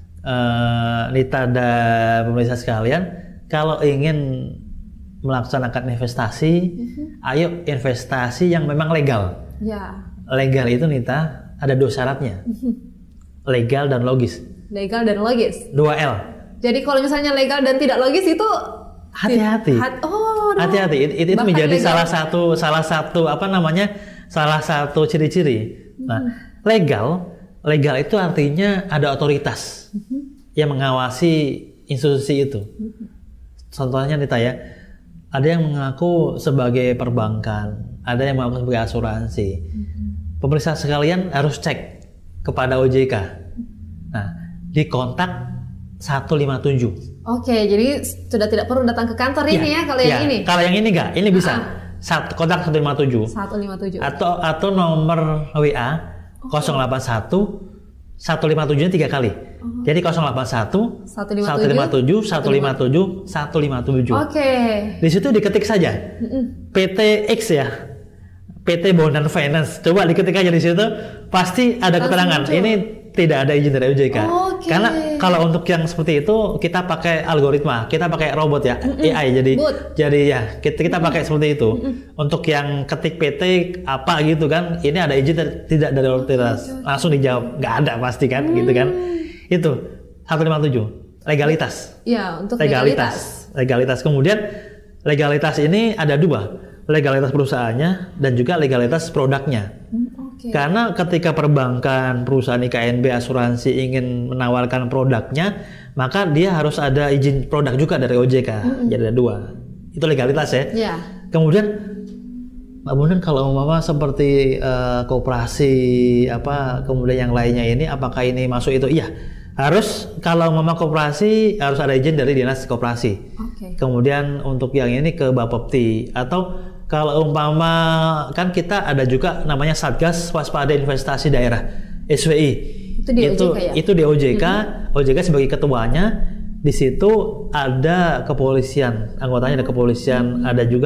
uh, Nita dan pemirsa sekalian, kalau ingin melaksanakan investasi, mm-hmm. ayo investasi yang memang legal. Ya. Legal itu Nita ada dua syaratnya. Mm-hmm. Legal dan logis. Legal dan logis. Dua L. Jadi kalau misalnya legal dan tidak logis itu hati-hati. Hat, oh, hati-hati. It, itu menjadi legal. salah satu salah satu apa namanya? salah satu ciri-ciri. Nah, legal, legal itu artinya ada otoritas mm-hmm. yang mengawasi institusi itu. Mm-hmm. Contohnya Nita ya, ada yang mengaku sebagai perbankan, ada yang mengaku sebagai asuransi. Mm-hmm. Pemirsa sekalian harus cek kepada O J K. Nah, di kontak satu lima tujuh. Oke, jadi sudah tidak perlu datang ke kantor ya, ini ya kalau ya. yang ini. Kalau yang ini enggak, ini bisa. Uh-huh. Satu, kontak satu lima tujuh. satu lima tujuh. Atau atau nomor W A okay. nol delapan satu satu lima tujuh tiga kali. Uh-huh. Jadi nol delapan satu satu lima tujuh satu lima tujuh satu lima tujuh. Oke. Okay. Di situ diketik saja. Uh-uh. P T X ya. P T Bondan Finance. Coba diketik aja di situ, pasti ada keterangan. Ini tidak ada izin dari O J K. Okay. Karena kalau untuk yang seperti itu kita pakai algoritma, kita pakai robot ya, mm-mm. A I. Jadi Boot. jadi ya kita, kita pakai mm-mm. seperti itu. Mm-mm. Untuk yang ketik P T apa gitu kan, ini ada izin ter- tidak dari otoritas. Okay. Langsung dijawab, nggak ada pasti kan, mm. gitu kan. Itu satu lima tujuh legalitas. Ya, untuk legalitas. Legalitas. Legalitas. Kemudian legalitas ini ada dua. Legalitas perusahaannya dan juga legalitas produknya. Hmm, okay. Karena ketika perbankan, perusahaan I K N B, asuransi ingin menawarkan produknya, maka dia harus ada izin produk juga dari O J K. Hmm. Jadi ada dua. Itu legalitas ya. Yeah. Kemudian, Mbak Bondan kalau umpama seperti uh, koperasi apa, kemudian yang lainnya ini, apakah ini masuk itu? Iya. Harus kalau umpama koperasi harus ada izin dari dinas koperasi. Okay. Kemudian untuk yang ini ke Bapepti atau kalau umpama kan kita ada juga namanya Satgas Waspada Investasi Daerah S W I. Itu di itu, O J K ya? Itu di O J K, mm-hmm. O J K sebagai ketuanya. Di situ ada kepolisian, anggotanya ada kepolisian, mm-hmm. ada juga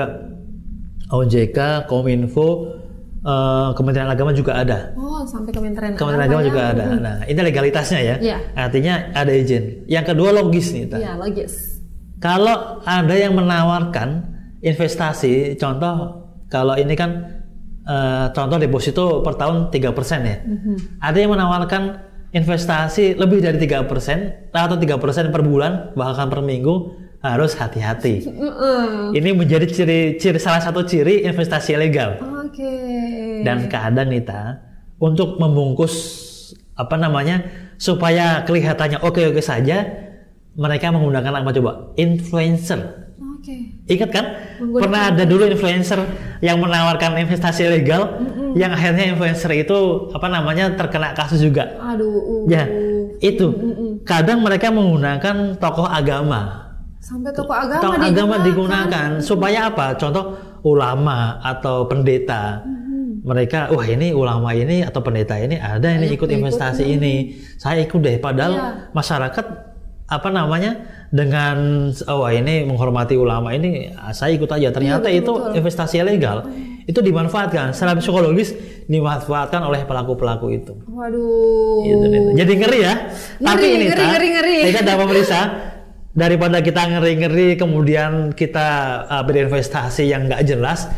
O J K, Kominfo, uh, Kementerian Agama juga ada. Oh, sampai Kementerian, Kementerian Agama ya? juga ada. Nah, ini legalitasnya ya. Yeah. Artinya ada izin. Yang kedua logis nih, Iya, yeah, logis. Kalau ada yang menawarkan investasi, contoh kalau ini kan uh, contoh deposito per tahun tiga persen ya. Mm-hmm. Ada yang menawarkan investasi lebih dari tiga persen atau tiga persen per bulan bahkan per minggu, harus hati-hati. Uh. Ini menjadi ciri, ciri salah satu ciri investasi ilegal. Oke. Okay. Dan kadang Nita untuk membungkus apa namanya supaya kelihatannya oke-oke saja, mereka menggunakan apa coba? Influencer. Oke. Okay. Ingat kan? Menggunakan pernah ada dulu influencer yang menawarkan investasi ilegal, mm-mm. yang akhirnya influencer itu apa namanya terkena kasus juga. Aduh. Uh. Ya, itu. Mm-mm. Kadang mereka menggunakan tokoh agama. Sampai tokoh agama, tokoh digunakan. agama digunakan supaya apa? Contoh ulama atau pendeta. Mm-hmm. Mereka, wah ini ulama ini atau pendeta ini ada ini ikut investasi ikut, ini. Saya ikut deh. Padahal yeah. masyarakat apa namanya dengan oh ini menghormati ulama ini, saya ikut aja. Ternyata iya, betul, itu betul. investasi ilegal. Hmm. Itu dimanfaatkan secara psikologis, dimanfaatkan oleh pelaku-pelaku itu. Waduh. Gitu, gitu. Jadi ngeri ya. Ngeri, Tapi ini ngeri, ta, ngeri, ngeri. kita dapat pemirsa, daripada kita ngeri-ngeri kemudian kita uh, berinvestasi yang nggak jelas,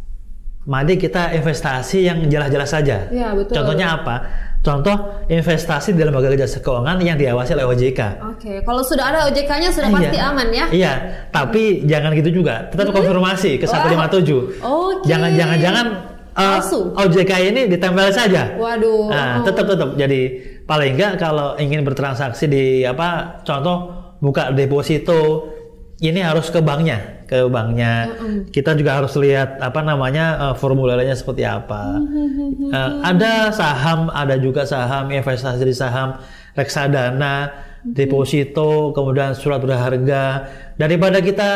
mari kita investasi yang jelas-jelas saja. Ya, betul. Contohnya apa? Contoh investasi di lembaga jasa keuangan yang diawasi oleh O J K. Oke, kalau sudah ada O J K-nya sudah iya, pasti aman ya? Iya, tapi jangan gitu juga. Tetap konfirmasi ke seratus lima puluh tujuh. Oke. Jangan jangan jangan uh, O J K ini ditempel saja. Waduh. Nah, tetap tetap. Jadi paling enggak kalau ingin bertransaksi di apa? Contoh buka deposito, ini harus ke banknya. ke banknya. Mm-hmm. Kita juga harus lihat apa namanya uh, formulirnya seperti apa. Mm-hmm. Uh, ada saham, ada juga saham, investasi di saham, reksadana, mm-hmm. deposito, kemudian surat berharga. Daripada kita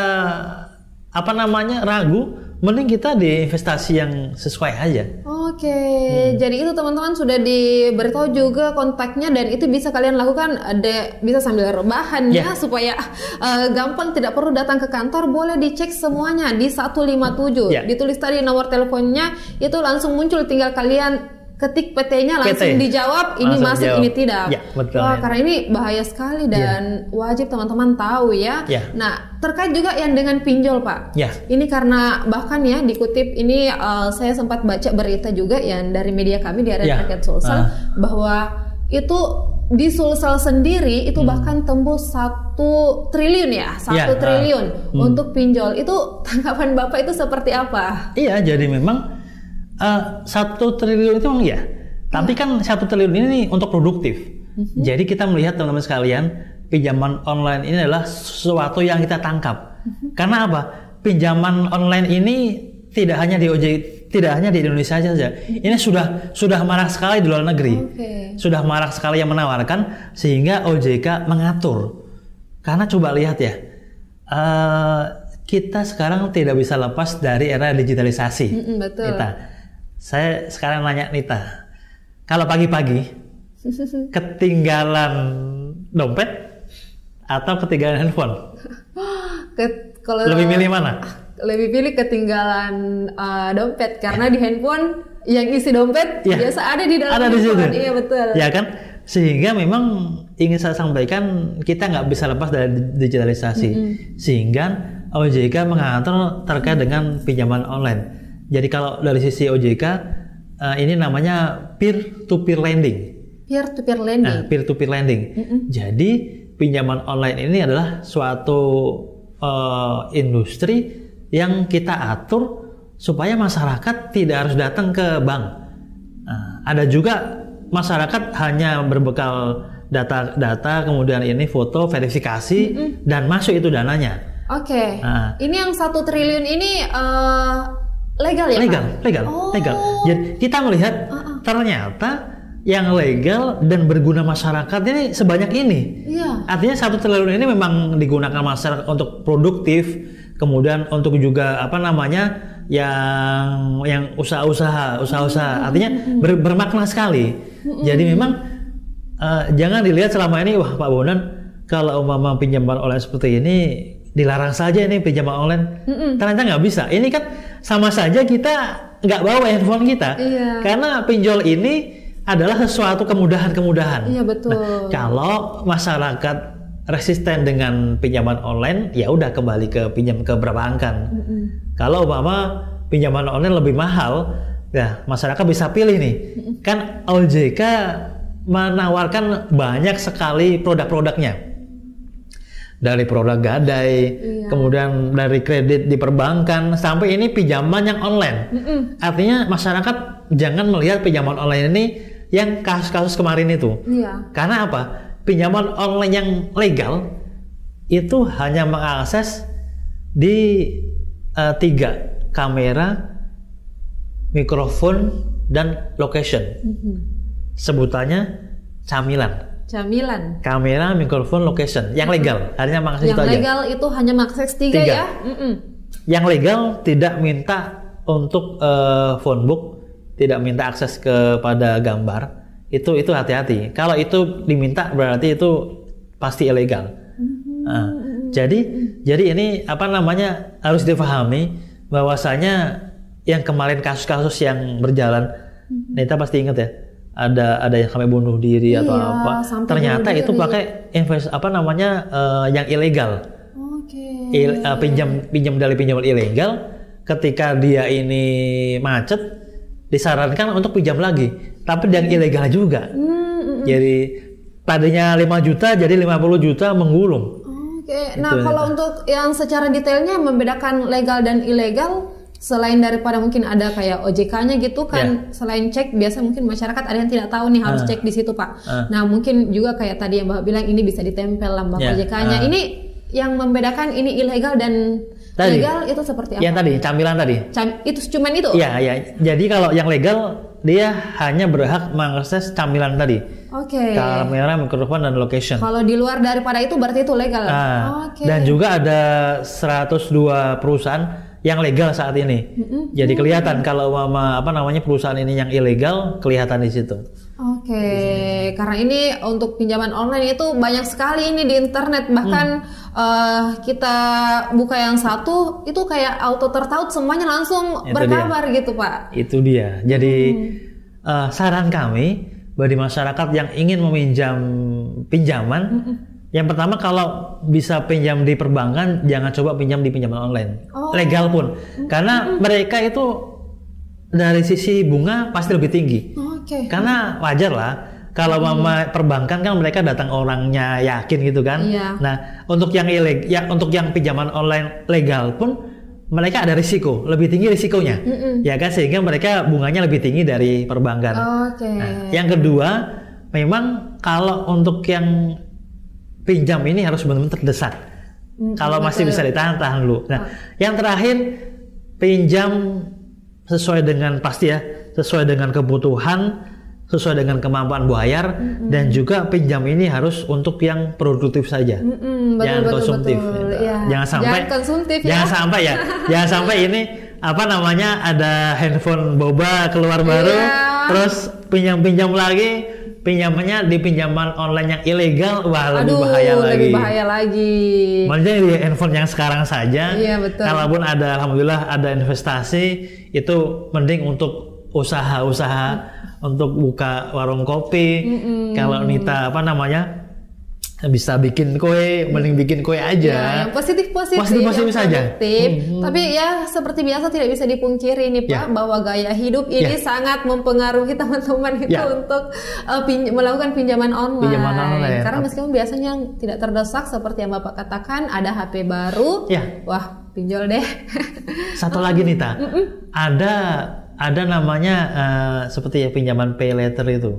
apa namanya ragu, mending kita di investasi yang sesuai aja. Oke, hmm. jadi itu teman-teman sudah diberitahu juga kontaknya dan itu bisa kalian lakukan, ada bisa sambil rebahan yeah. ya supaya uh, gampang, tidak perlu datang ke kantor, boleh dicek semuanya di seratus lima puluh tujuh. Yeah. Ditulis tadi nomor teleponnya, itu langsung muncul, tinggal kalian ketik P T-nya langsung P T. dijawab ini langsung masuk dijawab. Ini tidak. Ya, betul, Wah, ya. Karena ini bahaya sekali dan ya. wajib teman-teman tahu ya. ya. Nah, terkait juga yang dengan pinjol, Pak. Ya. Ini karena bahkan ya dikutip ini uh, saya sempat baca berita juga yang dari media kami di area ya. Rakyat Sulsel uh. bahwa itu di Sulsel sendiri itu hmm. bahkan tembus satu triliun ya, satu ya, triliun uh, hmm. untuk pinjol. Itu tanggapan Bapak itu seperti apa? Iya, jadi memang Uh, satu triliun itu memang ya, tapi kan satu triliun ini untuk produktif. Mm-hmm. Jadi kita melihat teman-teman sekalian, pinjaman online ini adalah sesuatu yang kita tangkap. Mm-hmm. Karena apa? Pinjaman online ini tidak hanya di O J K, tidak hanya di Indonesia saja. Mm-hmm. Ini sudah sudah marak sekali di luar negeri. Okay. Sudah marak sekali yang menawarkan sehingga O J K mengatur. Karena coba lihat ya. Uh, kita sekarang tidak bisa lepas dari era digitalisasi. Mm-hmm, betul. Kita. Saya sekarang nanya Nita, kalau pagi-pagi ketinggalan dompet atau ketinggalan handphone, Ke, kalau lebih milih mana? Lebih pilih ketinggalan uh, dompet karena di handphone yang isi dompet ya, biasa ada di dalam ada handphone. Di iya betul. Ya kan, sehingga memang ingin saya sampaikan kita nggak bisa lepas dari digitalisasi, mm-hmm. sehingga O J K mengatur terkait dengan pinjaman online. Jadi kalau dari sisi O J K uh, ini namanya peer to peer lending. Peer to peer lending. Nah, peer to peer lending. Mm-hmm. Jadi pinjaman online ini adalah suatu uh, industri yang kita atur supaya masyarakat tidak harus datang ke bank. Nah, ada juga masyarakat hanya berbekal data-data, kemudian ini foto verifikasi mm-hmm. dan masuk itu dananya. Oke. Okay. Nah, ini yang satu triliun ini. Uh... Legal ya, legal, Pak? legal, oh. legal. Jadi kita melihat uh-uh. ternyata yang legal dan berguna masyarakat ini sebanyak ini. Iya. Artinya satu triliun ini memang digunakan masyarakat untuk produktif, kemudian untuk juga apa namanya yang yang usaha-usaha, usaha-usaha. Artinya ber, bermakna sekali. Jadi memang uh, jangan dilihat selama ini, wah Pak Bondan, kalau umpama pinjaman online seperti ini dilarang saja ini pinjaman online. Mm-mm. Ternyata nggak bisa. Ini kan sama saja kita nggak bawa handphone kita. Iya. Karena pinjol ini adalah sesuatu kemudahan-kemudahan. Iya betul. Nah, kalau masyarakat resisten dengan pinjaman online, ya udah kembali ke pinjam ke perbankan. Mm-mm. Kalau umpama pinjaman online lebih mahal, ya masyarakat bisa pilih nih. Mm-mm. Kan O J K menawarkan banyak sekali produk-produknya. Dari produk gadai, iya. kemudian dari kredit di perbankan, sampai ini pinjaman yang online. Mm-mm. Artinya masyarakat jangan melihat pinjaman online ini yang kasus-kasus kemarin itu. Iya. Karena apa? Pinjaman online yang legal itu hanya mengakses di uh, tiga kamera, mikrofon, dan location. Mm-hmm. Sebutannya camilan. Camilan. Kamera, mikrofon, location. Yang legal hanya mengakses yang itu aja. Yang legal itu hanya mengakses tiga, tiga. ya. Mm-mm. Yang legal tidak minta untuk uh, phone book, tidak minta akses kepada gambar. Itu itu hati-hati. Kalau itu diminta berarti itu pasti ilegal. Mm-hmm. Nah, jadi jadi ini apa namanya harus dipahami bahwasanya yang kemarin kasus-kasus yang berjalan, mm-hmm. Nita pasti ingat ya, ada ada yang sampai bunuh diri iya, atau apa. Ternyata itu pakai invest apa namanya uh, yang ilegal. Okay. Il, uh, pinjam pinjam dari pinjaman ilegal. Ketika dia ini macet, disarankan untuk pinjam lagi, tapi yang ilegal juga. Hmm, mm, jadi tadinya lima juta jadi lima puluh juta menggulung. Oke. Okay. Nah, itu, kalau itu. Untuk yang secara detailnya membedakan legal dan ilegal, selain daripada mungkin ada kayak O J K-nya gitu kan, yeah. Selain cek, biasa mungkin masyarakat ada yang tidak tahu nih harus uh, cek di situ Pak. Uh. Nah, mungkin juga kayak tadi yang Bapak bilang ini bisa ditempel lambang yeah. O J K-nya. Uh. Ini yang membedakan ini ilegal dan tadi, legal itu seperti apa? Yang tadi, camilan tadi. Cam, itu cuman itu? Iya, iya. Jadi kalau yang legal dia hanya berhak mengakses camilan tadi. Oke. Okay. Kamera, mikrofon, dan location. Kalau di luar daripada itu berarti itu legal. Nah, okay. Dan juga ada seratus dua perusahaan yang legal saat ini. Mm-hmm. Jadi kelihatan kalau mama apa namanya perusahaan ini yang ilegal kelihatan di situ. Oke, okay. Karena ini untuk pinjaman online itu banyak sekali ini di internet, bahkan hmm. uh, kita buka yang satu itu kayak auto tertaut semuanya langsung itu berkabar dia. Gitu Pak. Itu dia. Jadi hmm. uh, saran kami bagi masyarakat yang ingin meminjam pinjaman, hmm. yang pertama kalau bisa pinjam di perbankan jangan coba pinjam di pinjaman online, oh. legal pun, hmm. karena hmm. mereka itu dari sisi bunga pasti lebih tinggi. Okay. Karena wajar lah kalau hmm. mama perbankan kan mereka datang orangnya yakin gitu kan. Iya. Nah, untuk yang ilegal, ya untuk yang pinjaman online legal pun mereka ada risiko, lebih tinggi risikonya. Mm-mm. Ya kan, sehingga mereka bunganya lebih tinggi dari perbankan. Oke. Okay. Nah, yang kedua, memang kalau untuk yang pinjam ini harus benar-benar terdesak. Mm-hmm. Kalau masih bisa ditahan, tahan dulu. Nah, oh. yang terakhir pinjam sesuai dengan pasti ya, sesuai dengan kebutuhan, sesuai dengan kemampuan bayar, mm-hmm. dan juga pinjam ini harus untuk yang produktif saja, mm-hmm, betul, jangan betul, konsumtif. Betul, ya. Jangan sampai, jangan konsumtif ya. Jangan sampai ya, jangan sampai ini apa namanya ada handphone boba keluar baru, yeah. terus pinjam-pinjam lagi, pinjamannya di pinjaman online yang ilegal, wah lebih Aduh, bahaya lagi. Lebih bahaya lagi. Maksudnya di handphone yang sekarang saja, iya, betul. Kalaupun ada, alhamdulillah ada investasi, itu mending untuk usaha-usaha, mm. untuk buka warung kopi. Mm-mm. Kalau Nita apa namanya bisa bikin kue, mending bikin kue aja. Ya, yang positif-positif, positif-positif saja. Hmm. Tapi ya seperti biasa tidak bisa dipungkiri nih Pak, ya. Bahwa gaya hidup ini ya. sangat mempengaruhi teman-teman itu ya. untuk uh, pin- melakukan pinjaman online. Pinjaman online. Karena meskipun biasanya tidak terdesak seperti yang Bapak katakan, ada H P baru, ya. wah pinjol deh. Satu lagi Nita, Mm-mm. ada ada namanya uh, seperti ya pinjaman pay later itu.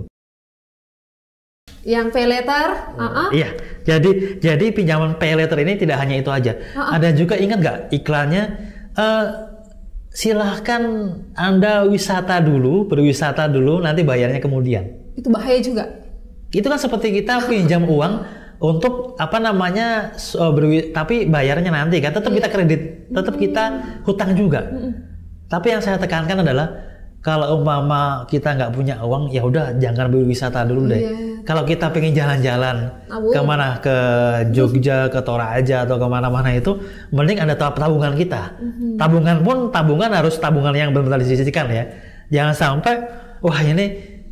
Yang pay later, uh-uh. Iya. Jadi jadi pinjaman pay later ini tidak hanya itu aja. Uh-uh. Ada juga, ingat nggak iklannya? Uh, silahkan Anda wisata dulu, berwisata dulu, nanti bayarnya kemudian. Itu bahaya juga. Itu kan seperti kita pinjam uang untuk apa namanya, uh, berwi- tapi bayarnya nanti kan, tetap yeah. kita kredit, tetap kita hutang juga. Mm-mm. Tapi yang saya tekankan adalah kalau umpama kita nggak punya uang, ya udah jangan berwisata dulu deh. Yeah. Kalau kita pengen jalan-jalan Abu. kemana, ke Jogja, ke Toraja atau kemana-mana itu, mending ada tabungan kita. Mm-hmm. Tabungan pun tabungan harus tabungan yang benar-benar disisihkan ya. Jangan sampai wah ini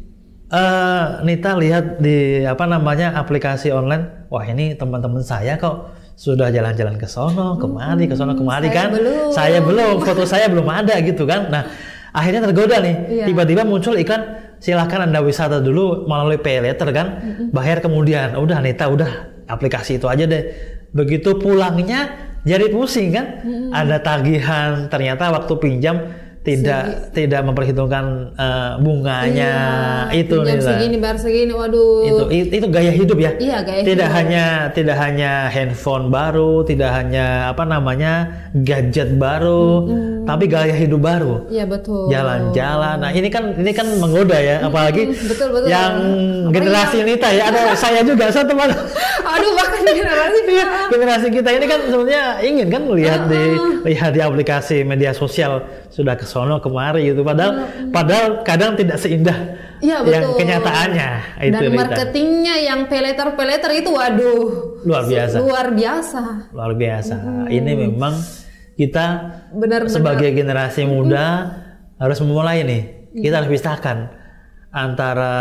uh, Nita lihat di apa namanya aplikasi online, wah ini teman-teman saya kok sudah jalan-jalan ke sono, kemari, ke sono, kemari hmm, kan. Belum. Saya belum, foto saya belum ada gitu kan. Nah, akhirnya tergoda nih. Iya. Tiba-tiba muncul iklan, silahkan Anda wisata dulu melalui pay later kan. Mm-hmm. Bayar kemudian. Udah Nita, udah aplikasi itu aja deh. Begitu pulangnya jadi pusing kan. Mm-hmm. Ada tagihan, ternyata waktu pinjam tidak Segi. tidak memperhitungkan uh, bunganya, iya, itu nih segini bayar segini, waduh itu itu gaya hidup ya. Iya, gaya tidak hidup. hanya tidak hanya handphone baru, tidak hanya apa namanya gadget baru, mm-hmm. tapi gaya hidup baru. Iya betul. Jalan-jalan. Nah ini kan ini kan menggoda ya, apalagi mm-hmm. betul, betul. yang Apa generasi ya? Nita ya, ada saya juga satu teman. Aduh bahkan generasi generasi kita ini kan sebenarnya ingin kan melihat di lihat di aplikasi media sosial sudah ke sono kemari gitu, padahal hmm. padahal kadang tidak seindah ya, yang kenyataannya itu. Dan marketingnya yang peleter peleter itu waduh luar biasa luar biasa luar biasa hmm. Ini memang kita benar-benar sebagai generasi muda hmm. harus memulai nih, kita harus pisahkan antara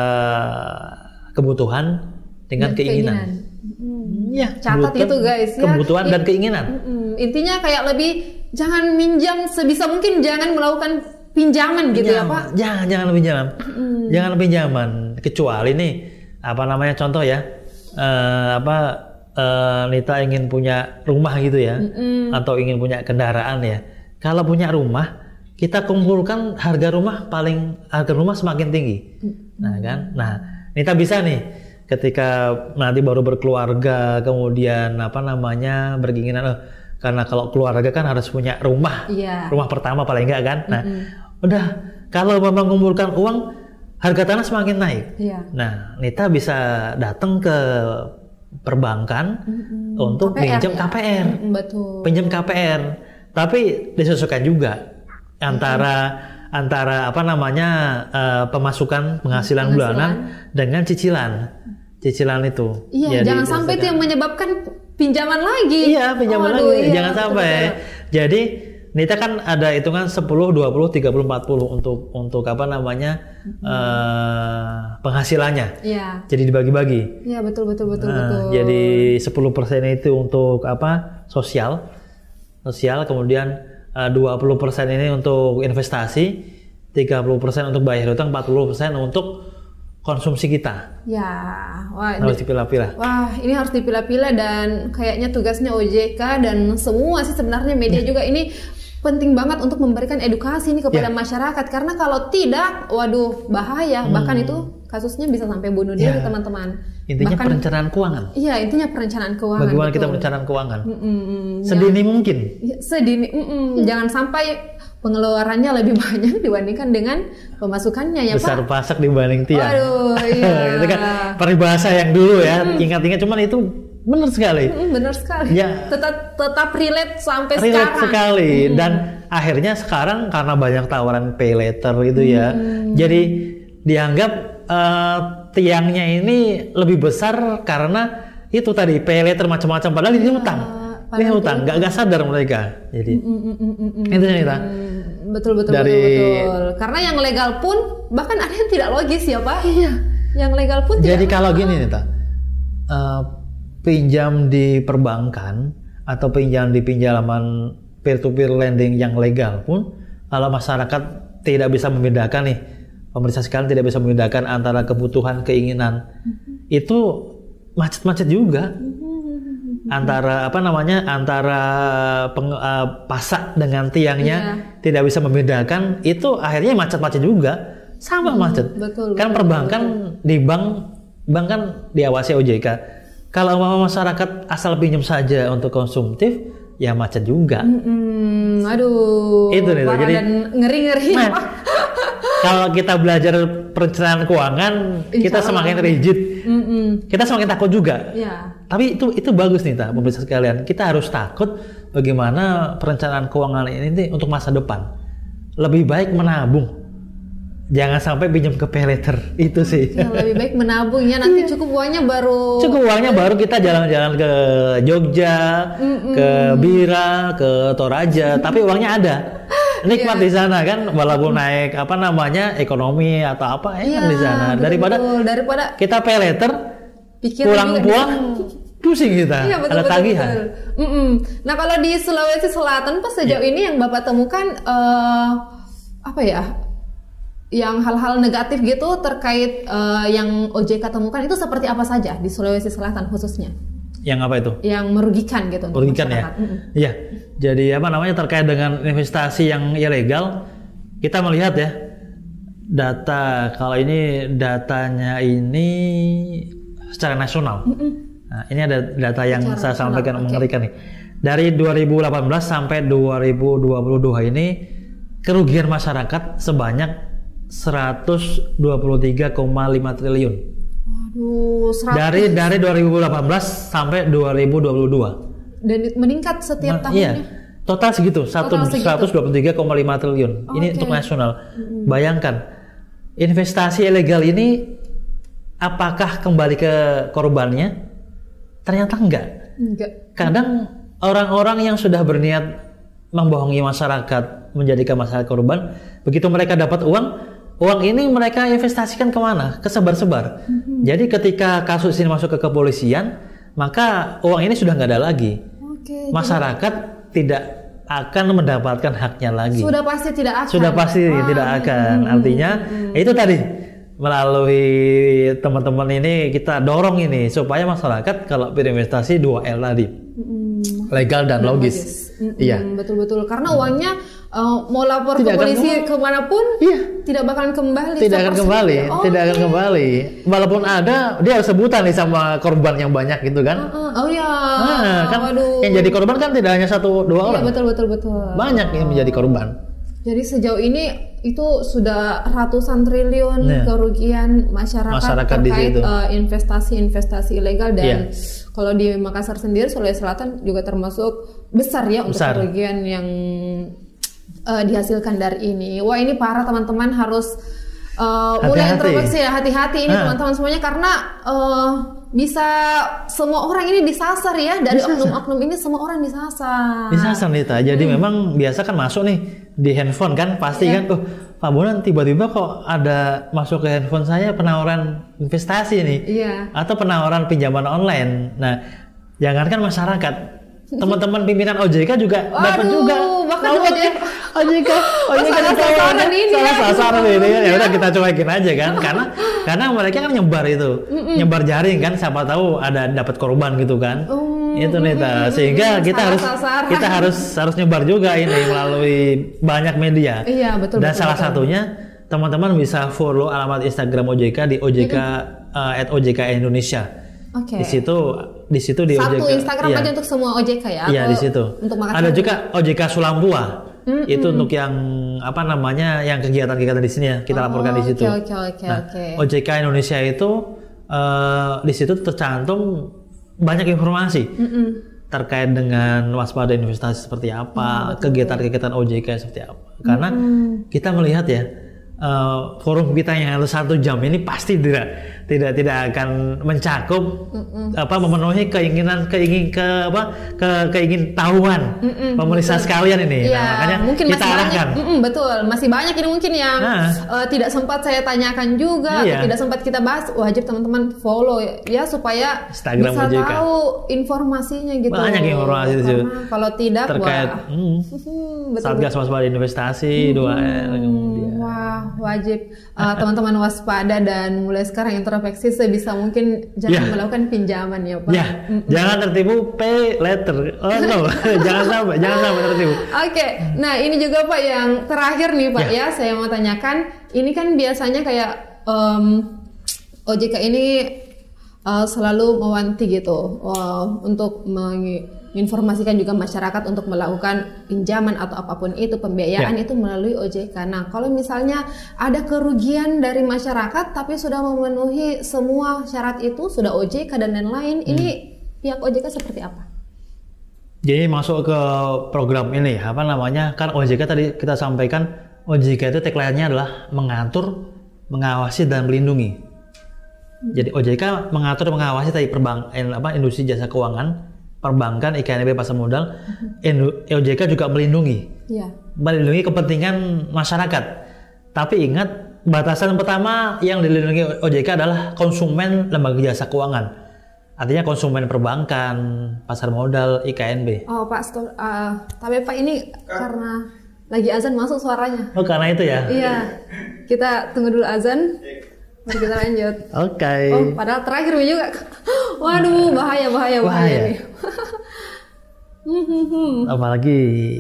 kebutuhan dengan dan keinginan, keinginan. Hmm. Ya, catat itu guys ya, kebutuhan dan keinginan. Hmm. Intinya kayak lebih jangan minjam sebisa mungkin, jangan melakukan pinjaman gitu pinjaman. ya Pak. Jangan jangan pinjaman, hmm. jangan pinjaman kecuali nih apa namanya contoh ya uh, apa uh, Nita ingin punya rumah gitu ya, hmm. atau ingin punya kendaraan ya. Kalau punya rumah kita kumpulkan harga rumah paling harga rumah semakin tinggi, hmm. nah kan, nah Nita bisa nih ketika nanti baru berkeluarga kemudian apa namanya berkeinginan oh, karena kalau keluarga kan harus punya rumah, yeah. rumah pertama paling enggak kan. Nah, mm-hmm. udah kalau memang mengumpulkan uang, harga tanah semakin naik. Yeah. Nah, Nita bisa datang ke perbankan mm-hmm. untuk K P R, pinjam ya? K P R, mm-hmm, betul. Pinjam K P R. Tapi disesuaikan juga antara mm-hmm. antara apa namanya uh, pemasukan penghasilan, penghasilan bulanan dengan cicilan, cicilan itu. Iya, jangan sampai itu yang menyebabkan pinjaman lagi. Iya, pinjaman oh, lagi. Iya, jangan sampai. Betul. Jadi Nita kan ada hitungan sepuluh, dua puluh, tiga puluh, empat puluh untuk untuk apa namanya mm-hmm. uh, penghasilannya. Iya. Jadi dibagi-bagi. Iya, betul betul betul nah, betul. Jadi sepuluh persen itu untuk apa? Sosial. Sosial, kemudian uh, dua puluh persen ini untuk investasi, tiga puluh persen untuk bayar hutang, empat puluh persen untuk konsumsi kita. Ya, wah, harus dipilah-pilah. Wah, ini harus dipilah-pilah dan kayaknya tugasnya O J K dan semua sih sebenarnya media ya. juga ini penting banget untuk memberikan edukasi ini kepada ya. masyarakat, karena kalau tidak, waduh bahaya. Hmm. Bahkan itu kasusnya bisa sampai bunuh diri ya. teman-teman. Intinya Bahkan, perencanaan keuangan. Iya, intinya perencanaan keuangan. Bagaimana betul. kita perencanaan keuangan? Mm-mm, sedini jangan, mungkin. Sedini, mm-mm, hmm. jangan sampai pengeluarannya lebih banyak dibandingkan dengan pemasukannya ya besar Pak. pasak dibanding tiang. Aduh, iya. Itu kan peribahasa yang dulu ya, hmm. ingat-ingat, cuman itu benar sekali. Hmm, benar sekali. Ya, tetap tetap relate sampai relate sekarang. sekali hmm. dan akhirnya sekarang karena banyak tawaran pay later itu ya, hmm. jadi dianggap uh, tiangnya ini lebih besar karena itu tadi pay later macam-macam, padahal ini utang. Ini hutang, nggak nggak sadar mereka. Jadi mm, mm, mm, mm, mm, itu cerita. Betul betul Dari, betul betul. Karena yang legal pun bahkan ada yang tidak logis ya Pak. Iya. Yang legal pun. Jadi tidak kalau gini nih tak, uh, pinjam di perbankan atau pinjam di pinjaman peer to peer lending yang legal pun, kalau masyarakat tidak bisa membedakan nih, pemerintah sekalian tidak bisa membedakan antara kebutuhan keinginan, mm-hmm. itu macet-macet juga. Mm-hmm. Antara apa namanya antara peng, uh, pasak dengan tiangnya yeah. tidak bisa membedakan, itu akhirnya macet-macet juga, sama hmm, macet. Betul, kan betul, perbankan betul. Di bank bank kan diawasi O J K. Kalau mau masyarakat asal pinjam saja untuk konsumtif, ya macet juga. Mm-mm, aduh. Itu nih. Jadi ngeri-ngeri. Nah, kalau kita belajar perencanaan keuangan, Insya kita semakin Allah. rigid, Mm-mm. kita semakin takut juga. Ya. Tapi itu itu bagus nih, tak, pemirsa sekalian. Kita harus takut bagaimana perencanaan keuangan ini nih untuk masa depan. lebih baik menabung. Jangan sampai pinjam ke pay later, itu sih. Ya, lebih baik menabung ya, nanti cukup uangnya baru. Cukup uangnya baru kita jalan-jalan ke Jogja, Mm-mm. ke Bira, ke Toraja, tapi uangnya ada. Nikmat yeah. di sana kan, walaupun naik apa namanya ekonomi atau apa, enak yeah, di sana. Daripada daripada kita pay later, pulang-pulang pusing kita, iya, betul, ada betul, tagihan. Betul. Nah kalau di Sulawesi Selatan pas sejauh yeah. ini yang Bapak temukan uh, apa ya? Yang hal-hal negatif gitu terkait uh, yang O J K temukan itu seperti apa saja di Sulawesi Selatan khususnya? Yang apa itu? Yang merugikan gitu. Merugikan ya? Iya. Mm-hmm. Jadi apa namanya terkait dengan investasi yang ilegal, kita melihat ya data, kalau ini datanya ini secara nasional. Mm-hmm. Nah, ini ada data yang secara saya sampaikan okay. mengerikan nih. Dari dua ribu delapan belas sampai dua ribu dua puluh dua ini kerugian masyarakat sebanyak seratus dua puluh tiga koma lima triliun. Waduh, seratus. Dari dari dua ribu delapan belas sampai dua ribu dua puluh dua. Dan meningkat setiap nah, tahunnya. Iya. Total segitu, seratus dua puluh tiga koma lima triliun. Oh, ini okay. untuk nasional. Hmm. Bayangkan, investasi ilegal ini apakah kembali ke korbannya? Ternyata enggak. Enggak. Kadang orang-orang yang sudah berniat membohongi masyarakat, menjadikan masyarakat korban, begitu mereka dapat uang, uang ini mereka investasikan kemana? Kesebar-sebar. Mm-hmm. Jadi ketika kasus ini masuk ke kepolisian, maka uang ini sudah nggak ada lagi. Okay, Masyarakat jadi... tidak akan mendapatkan haknya lagi. Sudah pasti tidak akan. Sudah pasti ah. tidak akan. Mm-hmm. Artinya mm-hmm. itu tadi melalui teman-teman ini kita dorong ini supaya masyarakat kalau berinvestasi dua L tadi, mm-hmm. legal dan logis. logis. Mm-hmm. Iya, betul-betul. Karena uangnya uh, mau lapor tidak ke polisi kemanapun, iya. tidak bakalan kembali. Tidak akan kembali, oh, tidak okay. akan kembali. Walaupun ada, dia harus sebutan nih sama korban yang banyak gitu kan. Uh, uh, oh ya. Nah, kan Waduh. Yang jadi korban kan tidak hanya satu dua orang. Iya, betul betul betul. Banyak yang menjadi korban. Jadi sejauh ini itu sudah ratusan triliun yeah. kerugian masyarakat, masyarakat terkait uh, investasi-investasi ilegal dan yeah. kalau di Makassar sendiri, Sulawesi Selatan juga termasuk besar ya untuk besar. kerugian yang uh, dihasilkan dari ini. Wah ini parah teman-teman, harus uh, mulai introspeksi ya, hati-hati ini teman-teman semuanya karena uh, bisa semua orang ini disasar ya, dari oknum-oknum ini semua orang disasar. Disasar Nita. Jadi hmm. memang biasa kan masuk nih di handphone kan pasti yeah. kan, oh Pak Bonan tiba-tiba kok ada masuk ke handphone saya penawaran investasi nih, yeah. atau penawaran pinjaman online. Nah, jangankan masyarakat, teman-teman pimpinan O J K juga dapat juga. Bahkan O J K, O J K, O J K sasaran ini, salah sasaran ini ya udah kita cuekin aja kan, karena karena mereka kan nyebar itu, Mm-mm. nyebar jaring kan, siapa tahu ada dapat korban gitu kan. Mm. Itu Nita, sehingga kita harus sasaran. kita harus harus nyebar juga ini melalui banyak media. Iya betul. Dan betul, salah betul. satunya teman-teman bisa follow alamat Instagram O J K di O J K uh, at O J K Indonesia. Oke. Okay. Di situ di situ di satu O J K. Satu Instagram iya. aja untuk semua O J K ya? Iya di situ. Untuk ada juga O J K Sulampua. Mm-hmm. Itu untuk yang apa namanya yang kegiatan-kegiatan di sini ya kita oh, laporkan di situ. Oke oke nah, oke. O J K Indonesia itu uh, di situ tercantum banyak informasi mm-hmm. terkait dengan waspada investasi seperti apa, mm, kegiatan-kegiatan O J K seperti apa. Karena mm-hmm. kita melihat ya uh, forum kita yang harus satu jam ini pasti tidak tidak tidak akan mencakup mm-mm. apa memenuhi keinginan keingin ke apa ke keingin tahuan mm-mm, pemirsa betul. sekalian ini. Ya, nah, makanya mungkin kita masih arahkan. Banyak, betul, masih banyak ini mungkin yang nah. uh, tidak sempat saya tanyakan juga, iya. atau tidak sempat kita bahas. Wajib teman-teman follow ya supaya Instagram bisa O J K. Tahu informasinya gitu. Banyak informasi itu. Kalau tidak terkait wah, hmm, Satgas Waspada Investasi hmm, dua L kemudian. Wah, wajib uh, teman-teman waspada dan mulai sekarang introspeksi sebisa mungkin jangan yeah. melakukan pinjaman ya Pak. Yeah. Mm-mm. Jangan tertipu pay later. Oh no, jangan sampai, jangan sampai tertipu. Oke, okay. Nah ini juga Pak yang terakhir nih Pak yeah. ya, saya mau tanyakan. Ini kan biasanya kayak um, O J K ini uh, selalu mewanti gitu uh, untuk menginformasikan juga masyarakat untuk melakukan pinjaman atau apapun itu pembiayaan yeah. itu melalui O J K. Nah kalau misalnya ada kerugian dari masyarakat tapi sudah memenuhi semua syarat itu, sudah O J K dan lain-lain, hmm. ini pihak O J K seperti apa? Jadi masuk ke program ini apa namanya, kan O J K tadi kita sampaikan O J K itu tagline-nya adalah mengatur, mengawasi dan melindungi. Hmm. Jadi O J K mengatur dan mengawasi tadi perbank, apa, industri jasa keuangan, perbankan, I K N B, pasar modal. Hmm. O J K juga melindungi, ya. melindungi kepentingan masyarakat. Tapi ingat, batasan pertama yang dilindungi O J K adalah konsumen lembaga jasa keuangan. Artinya konsumen perbankan, pasar modal, I K N B. Oh Pak, stop. Uh, tapi Pak ini karena lagi azan masuk suaranya. Oh karena itu ya? Iya. Kita tunggu dulu azan, baru kita lanjut. Oke. Okay. Oh padahal terakhir juga. Waduh bahaya bahaya bahaya. bahaya. Apalagi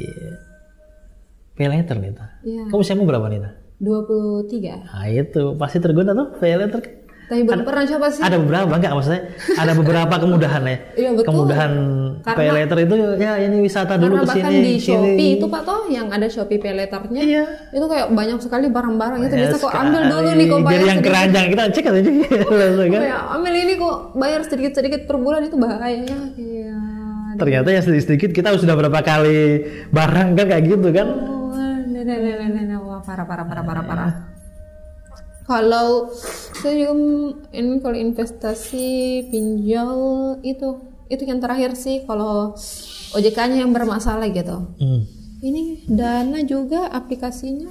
pay later nih. Iya. Kamu usiamu berapa nih? dua puluh tiga. Nah itu pasti tergoda tuh pay later. Tapi belum pernah coba sih. Ada beberapa enggak maksudnya? Ada beberapa kemudahan ya. Iya betul. Kemudahan pay later itu ya ini wisata dulu ke sini. Karena bahkan di Shopee itu Pak toh yang ada Shopee pay laternya. Iya. Itu kayak banyak sekali barang-barang itu ya, bisa kok ambil dulu nih kok bayar. Jadi yang keranjang kita cek aja langsung kan. Ya, ambil ini kok bayar sedikit-sedikit per bulan itu bahayanya. Iya. Ternyata ya sedikit-sedikit kita sudah berapa kali barang kan kayak gitu kan. Oh, nah, nah, nah, nah, nah. Wah parah parah parah parah parah. Kalau saya juga ini kalau investasi pinjol itu itu yang terakhir sih kalau O J K-nya yang bermasalah gitu. Hmm. Ini Dana juga aplikasinya.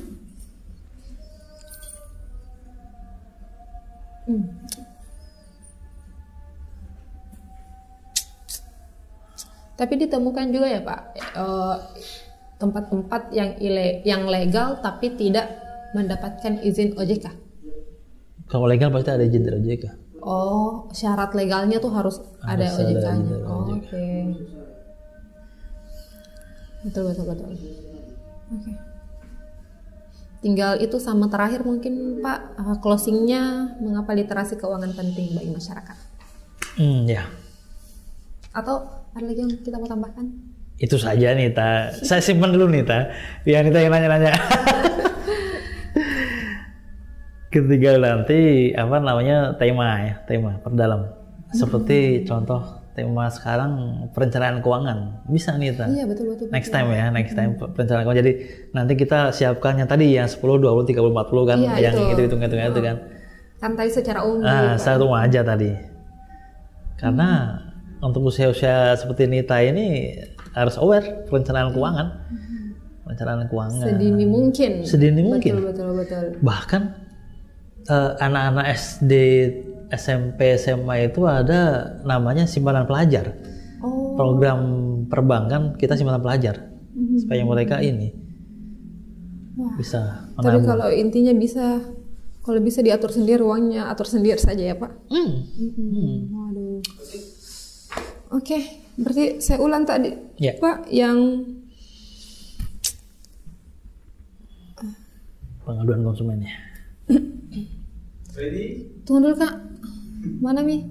Hmm. Tapi ditemukan juga ya Pak uh, tempat-tempat yang ile yang legal tapi tidak mendapatkan izin O J K. Kalau legal pasti ada izin dari O J K. Oh, syarat legalnya tuh harus, harus ada O J K-nya. Oh, Oke. Okay. Betul betul betul. Oke. Okay. Tinggal itu sama terakhir mungkin Pak uh, closingnya mengapa literasi keuangan penting bagi masyarakat. Hmm ya. Atau ada lagi yang kita mau tambahkan? Itu saja Nita. Saya simpan dulu Nita. Biar Nita yang nanya-nanya. Ketiga nanti apa namanya tema ya tema perdalam seperti hmm. contoh tema sekarang perencanaan keuangan bisa nih ta iya betul betul next betul. time ya next time hmm. perencanaan keuangan jadi nanti kita siapkan yang tadi yang sepuluh, dua puluh, tiga puluh, empat puluh kan iya, yang itu hitung hitung hitung kan kan tadi secara umum ah secara umum aja tadi karena hmm. untuk usia-usia seperti Nita ini harus aware perencanaan keuangan hmm. perencanaan keuangan sedini mungkin sedini mungkin betul betul betul bahkan Uh, anak-anak S D, S M P, S M A itu ada namanya simpanan pelajar. Oh. Program perbankan kita simpanan pelajar mm-hmm. supaya mereka ini Wah. bisa menabung. Tapi kalau intinya bisa, kalau bisa diatur sendiri uangnya, atur sendiri saja ya Pak. Mm. Mm-hmm. Waduh. Oke, okay. Berarti saya ulang tadi yeah. Pak yang pengaduan konsumennya. Ready? Tunggu dulu Kak. Mana Mi?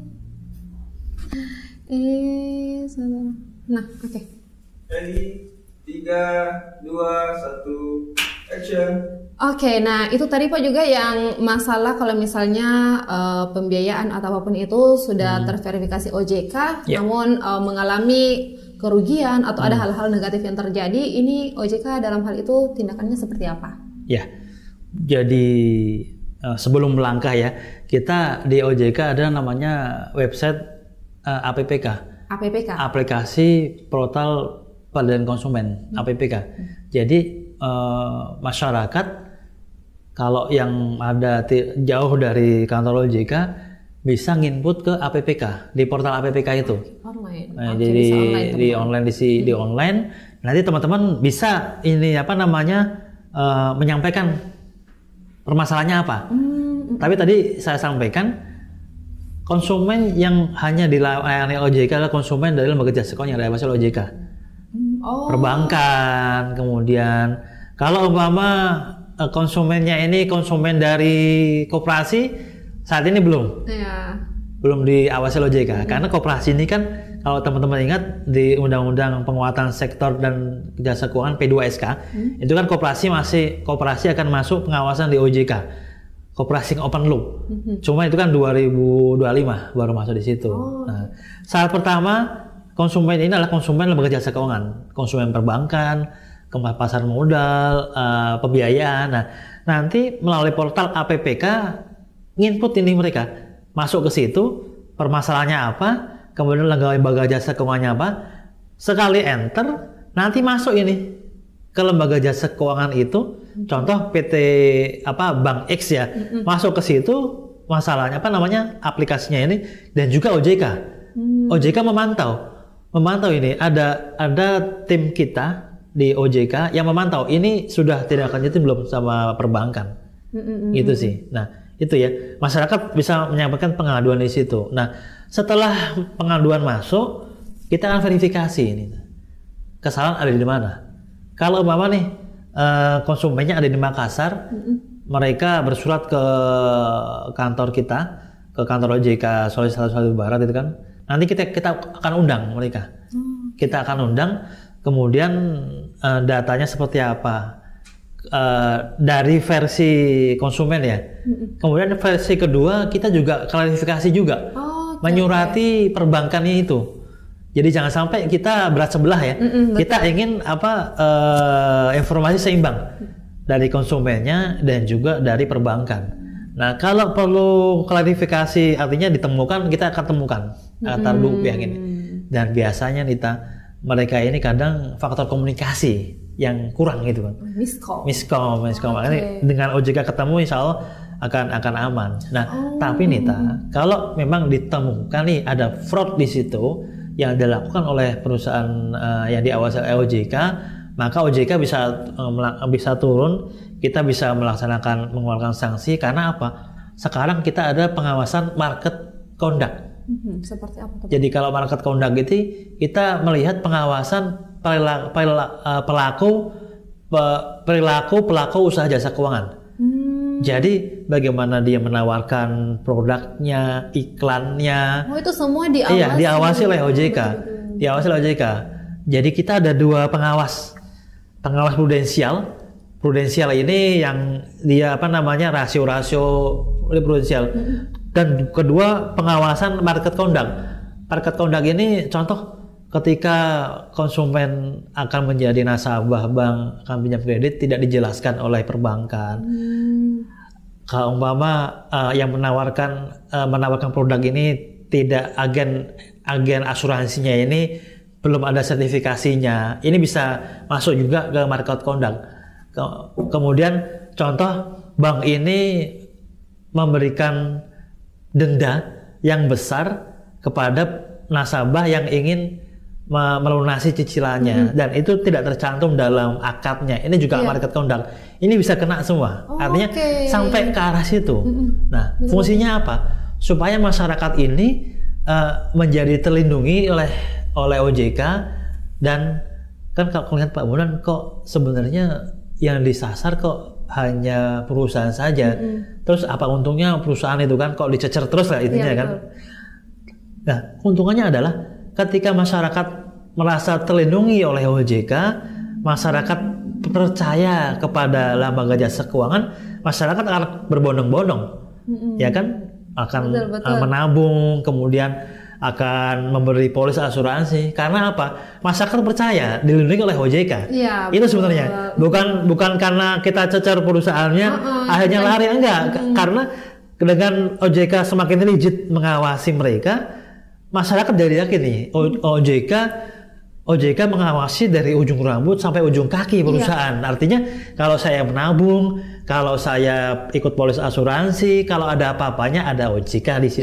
Eh, sana. Nah, oke. Okay. Ready? Tiga, dua, satu, action. Oke, okay, nah itu tadi Pak juga yang masalah kalau misalnya uh, pembiayaan atau apapun itu sudah hmm. terverifikasi O J K, yeah. namun uh, mengalami kerugian atau hmm. ada hal-hal negatif yang terjadi, ini O J K dalam hal itu tindakannya seperti apa? Ya, yeah. jadi Uh, sebelum melangkah ya, kita di O J K ada namanya website uh, A P P K. A P P K. Aplikasi Portal Pelayanan Konsumen, hmm. A P P K. Hmm. Jadi uh, masyarakat kalau yang ada t- jauh dari kantor O J K bisa nginput ke A P P K di portal A P P K itu. Online. Nah, okay, jadi online, di online di, hmm. di online. Nanti teman-teman bisa ini apa namanya uh, menyampaikan permasalahannya apa? Hmm, Tapi tadi saya sampaikan konsumen yang hanya dilayani O J K adalah konsumen dari lembaga jasa keuangan yang diawasi oleh O J K. Oh. Perbankan, kemudian kalau umpama konsumennya ini konsumen dari koperasi saat ini belum, ya. belum diawasi oleh O J K. Hmm. Karena koperasi ini kan kalau teman-teman ingat di Undang-Undang Penguatan Sektor dan Jasa Keuangan P dua S K, hmm. itu kan koperasi masih koperasi akan masuk pengawasan di O J K, koperasi open loop. Hmm. Cuma itu kan dua ribu dua puluh lima baru masuk di situ. Oh. Nah, saat pertama konsumen ini adalah konsumen lembaga jasa keuangan, konsumen perbankan, ke pasar modal, uh, pembiayaan. Nah, nanti melalui portal A P P K nginput ini mereka masuk ke situ, permasalahannya apa, kemudian lembaga jasa keuangannya apa, sekali enter nanti masuk ini ke lembaga jasa keuangan itu, contoh P T apa Bank X ya, mm-hmm. masuk ke situ masalahnya apa namanya aplikasinya ini dan juga O J K. Hmm. O J K memantau, memantau ini ada ada tim kita di O J K yang memantau ini sudah tidak akan jadi belum sama perbankan, mm-hmm. gitu sih. Nah itu ya masyarakat bisa menyampaikan pengaduan di situ. Nah setelah pengaduan masuk kita akan verifikasi ini kesalahan ada di mana. Kalau umpama nih uh, konsumennya ada di Makassar, mm-hmm. mereka bersurat ke kantor kita, ke kantor O J K Sulawesi Selatan Barat itu kan. Nanti kita kita akan undang mereka. Mm. Kita akan undang, kemudian uh, datanya seperti apa uh, dari versi konsumen ya. Mm-hmm. Kemudian versi kedua kita juga klarifikasi juga, oh, okay, menyurati okay. perbankannya itu. Jadi jangan sampai kita berat sebelah ya. Mm-mm, kita ingin apa uh, informasi seimbang dari konsumennya dan juga dari perbankan. Nah kalau perlu klarifikasi artinya ditemukan, kita akan temukan antara mm. dua pihak ini. Dan biasanya Nita mereka ini kadang faktor komunikasi yang kurang gitu kan. Miskom. Miskom, miskom. Okay. Dengan O J K ketemu insya Allah akan akan aman. Nah oh. tapi Nita kalau memang ditemukan nih ada fraud di situ yang dilakukan oleh perusahaan uh, yang diawasi oleh O J K, maka O J K bisa uh, bisa turun, kita bisa melaksanakan mengeluarkan sanksi karena apa? Sekarang kita ada pengawasan market conduct. Mm-hmm. Seperti apa? Jadi kalau market conduct itu kita melihat pengawasan perilaku pelaku perilaku pelaku usaha jasa keuangan. Mm. Jadi bagaimana dia menawarkan produknya, iklannya. Oh itu semua diawasi. Iya, diawasi oleh O J K. Diawasi oleh O J K. Jadi kita ada dua pengawas. Pengawas prudensial. Prudensial ini yang dia apa namanya rasio-rasio prudensial. Dan kedua pengawasan market conduct. Market conduct ini contoh ketika konsumen akan menjadi nasabah bank akan pinjam kredit tidak dijelaskan oleh perbankan. Hmm. Kalau umpama uh, yang menawarkan uh, menawarkan produk ini tidak agen agen asuransinya ini belum ada sertifikasinya, ini bisa masuk juga ke market conduct. Ke- kemudian contoh bank ini memberikan denda yang besar kepada nasabah yang ingin melunasi cicilannya, mm-hmm. dan itu tidak tercantum dalam akadnya. Ini juga yeah. market conduct. Ini bisa kena semua. Oh, artinya okay. sampai ke arah situ. Mm-hmm. Nah, mm-hmm. fungsinya apa? Supaya masyarakat ini uh, menjadi terlindungi oleh oleh O J K dan kan kalau lihat Pak Bondan kok sebenarnya yang disasar kok hanya perusahaan saja. Mm-hmm. Terus apa untungnya perusahaan itu kan kok dicecer terus lah intinya yeah, kan. Betul. Nah, keuntungannya adalah ketika masyarakat merasa terlindungi oleh O J K, masyarakat percaya kepada lembaga jasa keuangan, masyarakat akan berbondong-bondong, mm-hmm. ya kan, akan betul, betul. menabung, kemudian akan memberi polis asuransi. Karena apa? Masyarakat percaya dilindungi oleh O J K. Ya, itu sebenarnya bukan bukan karena kita cecer perusahaannya, uh-uh, akhirnya lari enggak, uh-uh. karena dengan O J K semakin rigid mengawasi mereka. Masyarakat jadi yakin nih, O J K O J K mengawasi dari ujung rambut sampai ujung kaki perusahaan. Iya. Artinya kalau saya menabung, kalau saya ikut polis asuransi, kalau ada apa-apanya ada O J K di situ.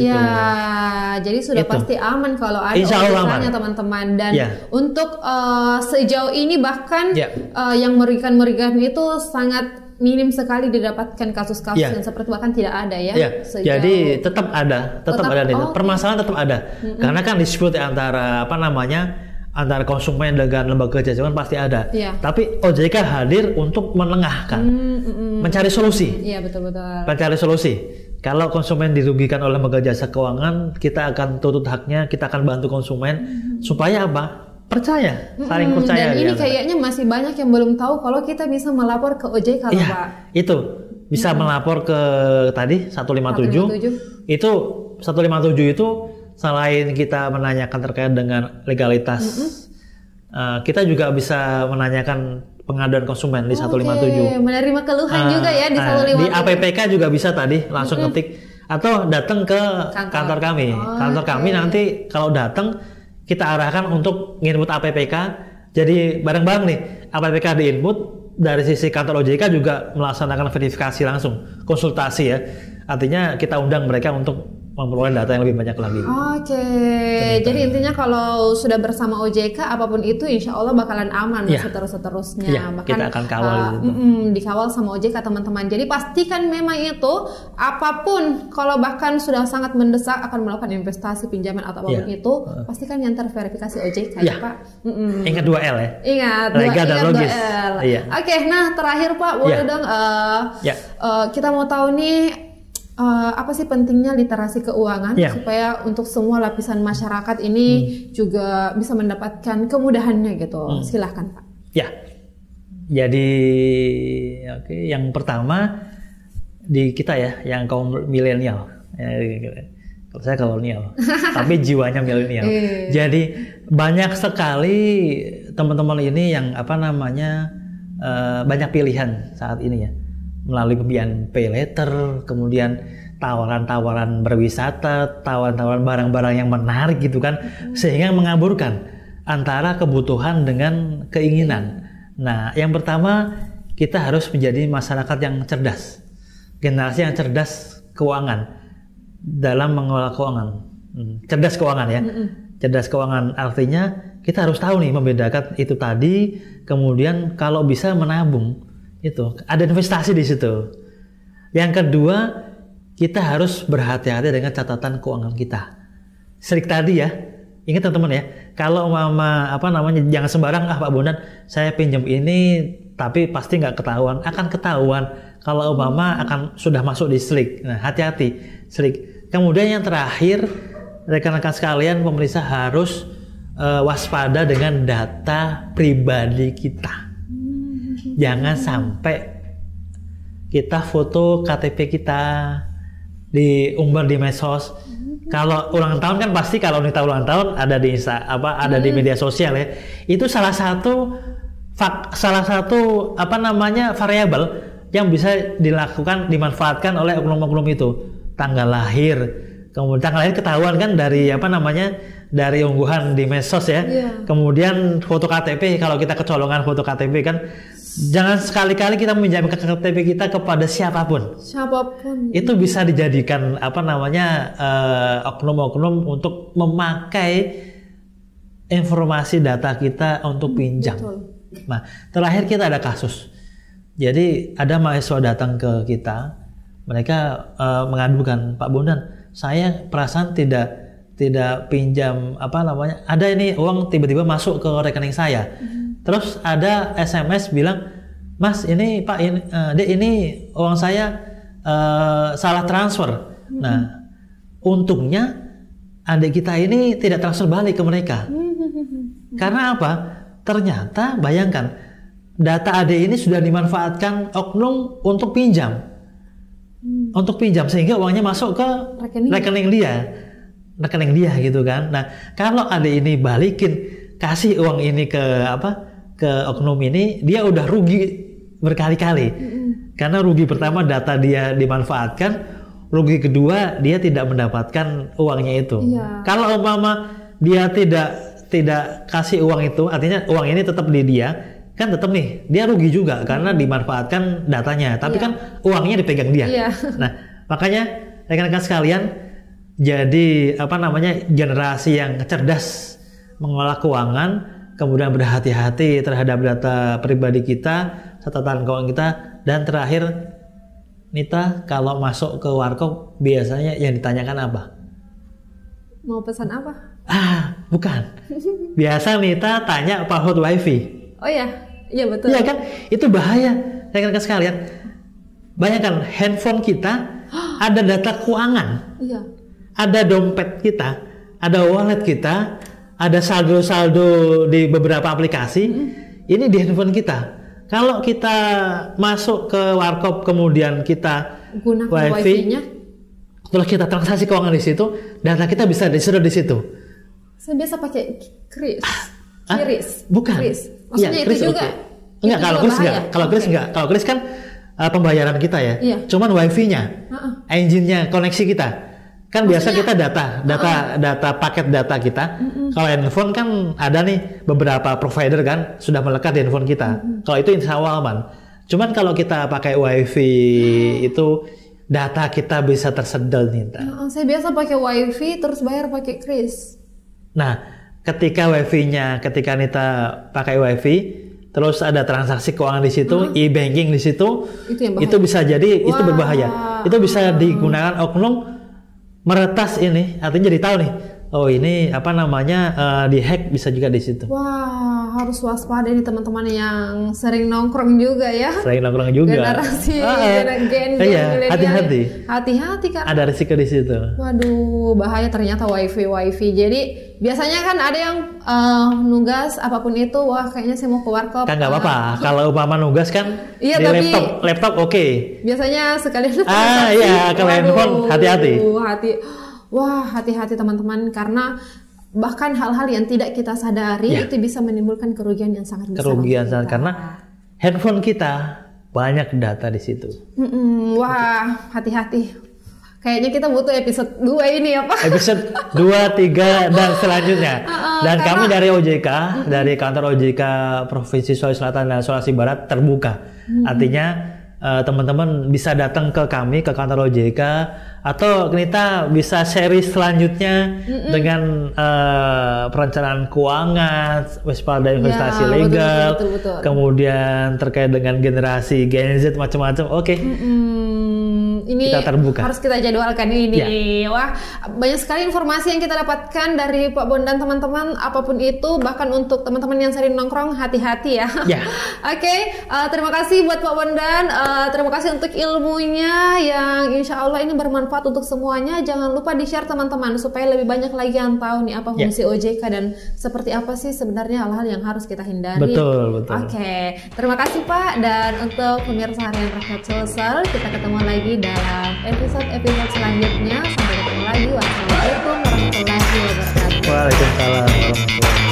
Ya, jadi sudah itu. Pasti aman kalau ada O J K-nya teman-teman. Dan ya. untuk uh, sejauh ini bahkan ya. uh, yang merugikan-merugikan itu sangat minim sekali didapatkan kasus-kasus ya. yang seperti bahkan tidak ada ya. ya. Jadi tetap ada, tetap, tetap ada nih. Oh, permasalahan tetap ada. Mm-hmm. Karena kan dispute antara apa namanya antara konsumen dengan lembaga jasa keuangan pasti ada. Ya. Tapi O J K hadir untuk menengahkan, mm-hmm. mencari solusi. Iya betul-betul. Mencari solusi. Kalau konsumen dirugikan oleh lembaga jasa keuangan, kita akan tuntut haknya, kita akan bantu konsumen mm-hmm. supaya apa? Percaya, saling hmm, percaya. Dan ini kayaknya masih banyak yang belum tahu kalau kita bisa melapor ke O J K, iya, Pak. Itu bisa hmm. melapor ke tadi satu lima tujuh. Itu satu lima tujuh itu selain kita menanyakan terkait dengan legalitas, hmm. uh, kita juga bisa menanyakan pengaduan konsumen di seratus lima puluh tujuh. Oke, menerima keluhan uh, juga ya di seratus lima puluh tujuh. Di A P P K juga bisa tadi langsung mm-hmm. ketik atau datang ke kantor, kantor kami. Oh, kantor okay. kami nanti kalau datang kita arahkan untuk nginput A P P K. Jadi bareng-bareng nih A P P K diinput, dari sisi kantor O J K juga melaksanakan verifikasi langsung, konsultasi ya. Artinya kita undang mereka untuk memperoleh data yang lebih banyak lagi. Oke, okay. Jadi intinya kalau sudah bersama O J K apapun itu insya Allah bakalan aman ya. Seterus-terusnya. Ya, bahkan kita akan kawal uh, gitu. mm, dikawal sama O J K teman-teman. Jadi pastikan memang itu apapun, kalau bahkan sudah sangat mendesak akan melakukan investasi pinjaman atau apapun ya. Itu uh. pastikan yang terverifikasi O J K ya, ya Pak. Mm-mm. Ingat dua L ya. Ingat. Lega dan logis. Iya. Oke, okay, nah terakhir Pak boleh ya. dong uh, ya. uh, kita mau tahu nih. Uh, apa sih pentingnya literasi keuangan yeah. supaya untuk semua lapisan masyarakat ini hmm. juga bisa mendapatkan kemudahannya gitu. Hmm. Silahkan Pak. Ya, jadi oke, okay. Yang pertama di kita ya, yang kaum milenial. Ya, kalau saya kolonial, tapi jiwanya milenial. E. Jadi banyak sekali teman-teman ini yang apa namanya uh, banyak pilihan saat ini ya. Melalui pembiayaan pay letter, kemudian tawaran-tawaran berwisata, tawaran-tawaran barang-barang yang menarik gitu kan, hmm. sehingga mengaburkan antara kebutuhan dengan keinginan. Nah, yang pertama kita harus menjadi masyarakat yang cerdas, generasi yang cerdas keuangan dalam mengelola keuangan, hmm. cerdas keuangan ya, hmm. cerdas keuangan artinya kita harus tahu nih membedakan itu tadi, kemudian kalau bisa menabung. Itu ada investasi di situ. Yang kedua, kita harus berhati-hati dengan catatan keuangan kita. Serik tadi ya, ingat teman-teman ya, kalau mama apa namanya jangan sembarang ah Pak Bondan, saya pinjam ini tapi pasti nggak ketahuan, akan ketahuan kalau mama akan sudah masuk di slik. Nah hati-hati slik. Kemudian yang terakhir, rekan-rekan sekalian, pemirsa harus uh, waspada dengan data pribadi kita. Jangan sampai kita foto K T P kita diumbar di medsos. Kalau ulang tahun kan pasti kalau Nita ulang tahun ada di Insta, apa ada di media sosial ya. Itu salah satu fak, salah satu apa namanya variabel yang bisa dilakukan dimanfaatkan oleh oknum-oknum itu. Tanggal lahir, kemudian tanggal lahir ketahuan kan dari apa namanya dari ungguhan di medsos ya. Yeah. Kemudian foto K T P, kalau kita kecolongan foto K T P kan. Jangan sekali-kali kita meminjamkan K T P kita kepada siapapun. Siapapun. Itu bisa dijadikan apa namanya uh, oknum-oknum untuk memakai informasi data kita untuk pinjam. Betul. Nah, terakhir kita ada kasus. Jadi ada mahasiswa datang ke kita, mereka uh, mengadukan, Pak Bondan, saya perasaan tidak tidak pinjam apa namanya. Ada ini uang tiba-tiba masuk ke rekening saya. Mm-hmm. Terus ada S M S bilang, Mas ini Pak ini, uh, Dek ini uang saya uh, salah transfer. Mm-hmm. Nah, untungnya adik kita ini tidak transfer balik ke mereka. Mm-hmm. Karena apa? Ternyata bayangkan data adik ini sudah dimanfaatkan oknum untuk pinjam, mm. untuk pinjam sehingga uangnya masuk ke rekening, rekening dia, rekening dia gitu kan. Nah, kalau adik ini balikin kasih uang ini ke apa? ke oknum ini, dia udah rugi berkali-kali. Mm-hmm. Karena rugi pertama data dia dimanfaatkan, rugi kedua dia tidak mendapatkan uangnya itu. Yeah. Kalau umpama dia tidak tidak kasih uang itu, artinya uang ini tetap di dia, kan tetap nih dia rugi juga karena dimanfaatkan datanya. Tapi yeah. kan uangnya dipegang dia. Yeah. Nah, makanya rekan-rekan sekalian, jadi apa namanya generasi yang cerdas mengelola keuangan, kemudian berhati-hati terhadap data pribadi kita, catatan keuangan kita, dan terakhir, Nita kalau masuk ke warkop biasanya yang ditanyakan apa? Mau pesan apa? Ah, bukan. Biasa Nita tanya password wifi. Oh ya, iya betul. Iya kan, itu bahaya, rekan-rekan sekalian. Bayangkan handphone kita ada data keuangan, iya. Ada dompet kita, ada wallet kita. Ada saldo-saldo di beberapa aplikasi, mm-hmm. ini di handphone kita. Kalau kita masuk ke warkop kemudian kita gunakan wifi, wifi-nya, terus kita transaksi keuangan di situ, data kita bisa disedot di situ. Saya biasa pakai kris, ah, kris, bukan? kris. Maksudnya ya, kris itu juga? Okay. Enggak, kalau Kris enggak. Kalau Kris okay. enggak. Kalau Kris kan uh, pembayaran kita ya. Iya. Cuman wifi-nya, uh-uh. engine-nya, koneksi kita. Kan maksudnya, biasa kita data, data, uh-uh. data paket data kita. Uh-uh. Kalau handphone kan ada nih beberapa provider kan sudah melekat di handphone kita. Uh-uh. Kalau itu insya Allah aman. Cuman kalau kita pakai wifi uh-uh. itu data kita bisa tersedot nih. Uh-uh. Saya biasa pakai wifi terus bayar pakai Kris. Nah, ketika wifi-nya, ketika Nita pakai wifi, terus ada transaksi keuangan di situ, uh-huh. e-banking di situ, itu, itu bisa jadi wow. itu berbahaya. Itu bisa digunakan oknum meretas ini, artinya jadi tahu nih, oh ini apa namanya uh, dihack bisa juga di situ. Wah, harus waspada nih teman-teman yang sering nongkrong juga ya. Sering nongkrong juga. Generasi, ah, gen, gen, iya, hati-hati. Hati-hati kan. Ada risiko di situ. Waduh, bahaya ternyata wifi wifi. Jadi biasanya kan ada yang uh, nugas apapun itu, wah kayaknya saya mau ke warkop. Kan nggak apa-apa. Kalau umpama nugas kan iya, di tapi laptop, laptop oke. Okay. Biasanya sekali. Ah iya, kalau handphone hati-hati. Hati. Wah, hati-hati teman-teman, karena bahkan hal-hal yang tidak kita sadari ya. Itu bisa menimbulkan kerugian yang sangat besar. Kerugian sangat karena handphone kita banyak data di situ. Mm-mm, wah, hati-hati. Kayaknya kita butuh episode dua ini ya Pak. Episode dua, tiga dan selanjutnya. Uh, dan karena, kami dari O J K, mm-hmm. dari kantor O J K Provinsi Sulawesi Selatan dan Sulawesi Barat terbuka. Mm-hmm. Artinya uh, teman-teman bisa datang ke kami ke kantor O J K atau kita bisa seri selanjutnya mm-hmm. dengan uh, perencanaan keuangan, waspada investasi ya, legal, betul, betul, betul. Kemudian terkait dengan generasi Gen Z macam-macam. Oke. Okay. Mm-hmm. Ini kita terbuka. Harus kita jadwalkan ini. Ya. Wah, banyak sekali informasi yang kita dapatkan dari Pak Bondan teman-teman. Apapun itu, bahkan untuk teman-teman yang sering nongkrong, hati-hati ya. Ya. Oke, okay, uh, terima kasih buat Pak Bondan. Uh, terima kasih untuk ilmunya yang insya Allah ini bermanfaat untuk semuanya. Jangan lupa di-share teman-teman supaya lebih banyak lagi yang tahu nih apa fungsi ya. O J K dan seperti apa sih sebenarnya hal-hal yang harus kita hindari. Betul, betul. Oke, okay. Terima kasih Pak. Dan untuk pemirsa Harian Rakyat Sulsel, kita ketemu lagi dalam episode-episode selanjutnya. Sampai ketemu lagi. Wassalamualaikum warahmatullahi wabarakatuh. Waalaikumsalam warahmatullahi wabarakatuh.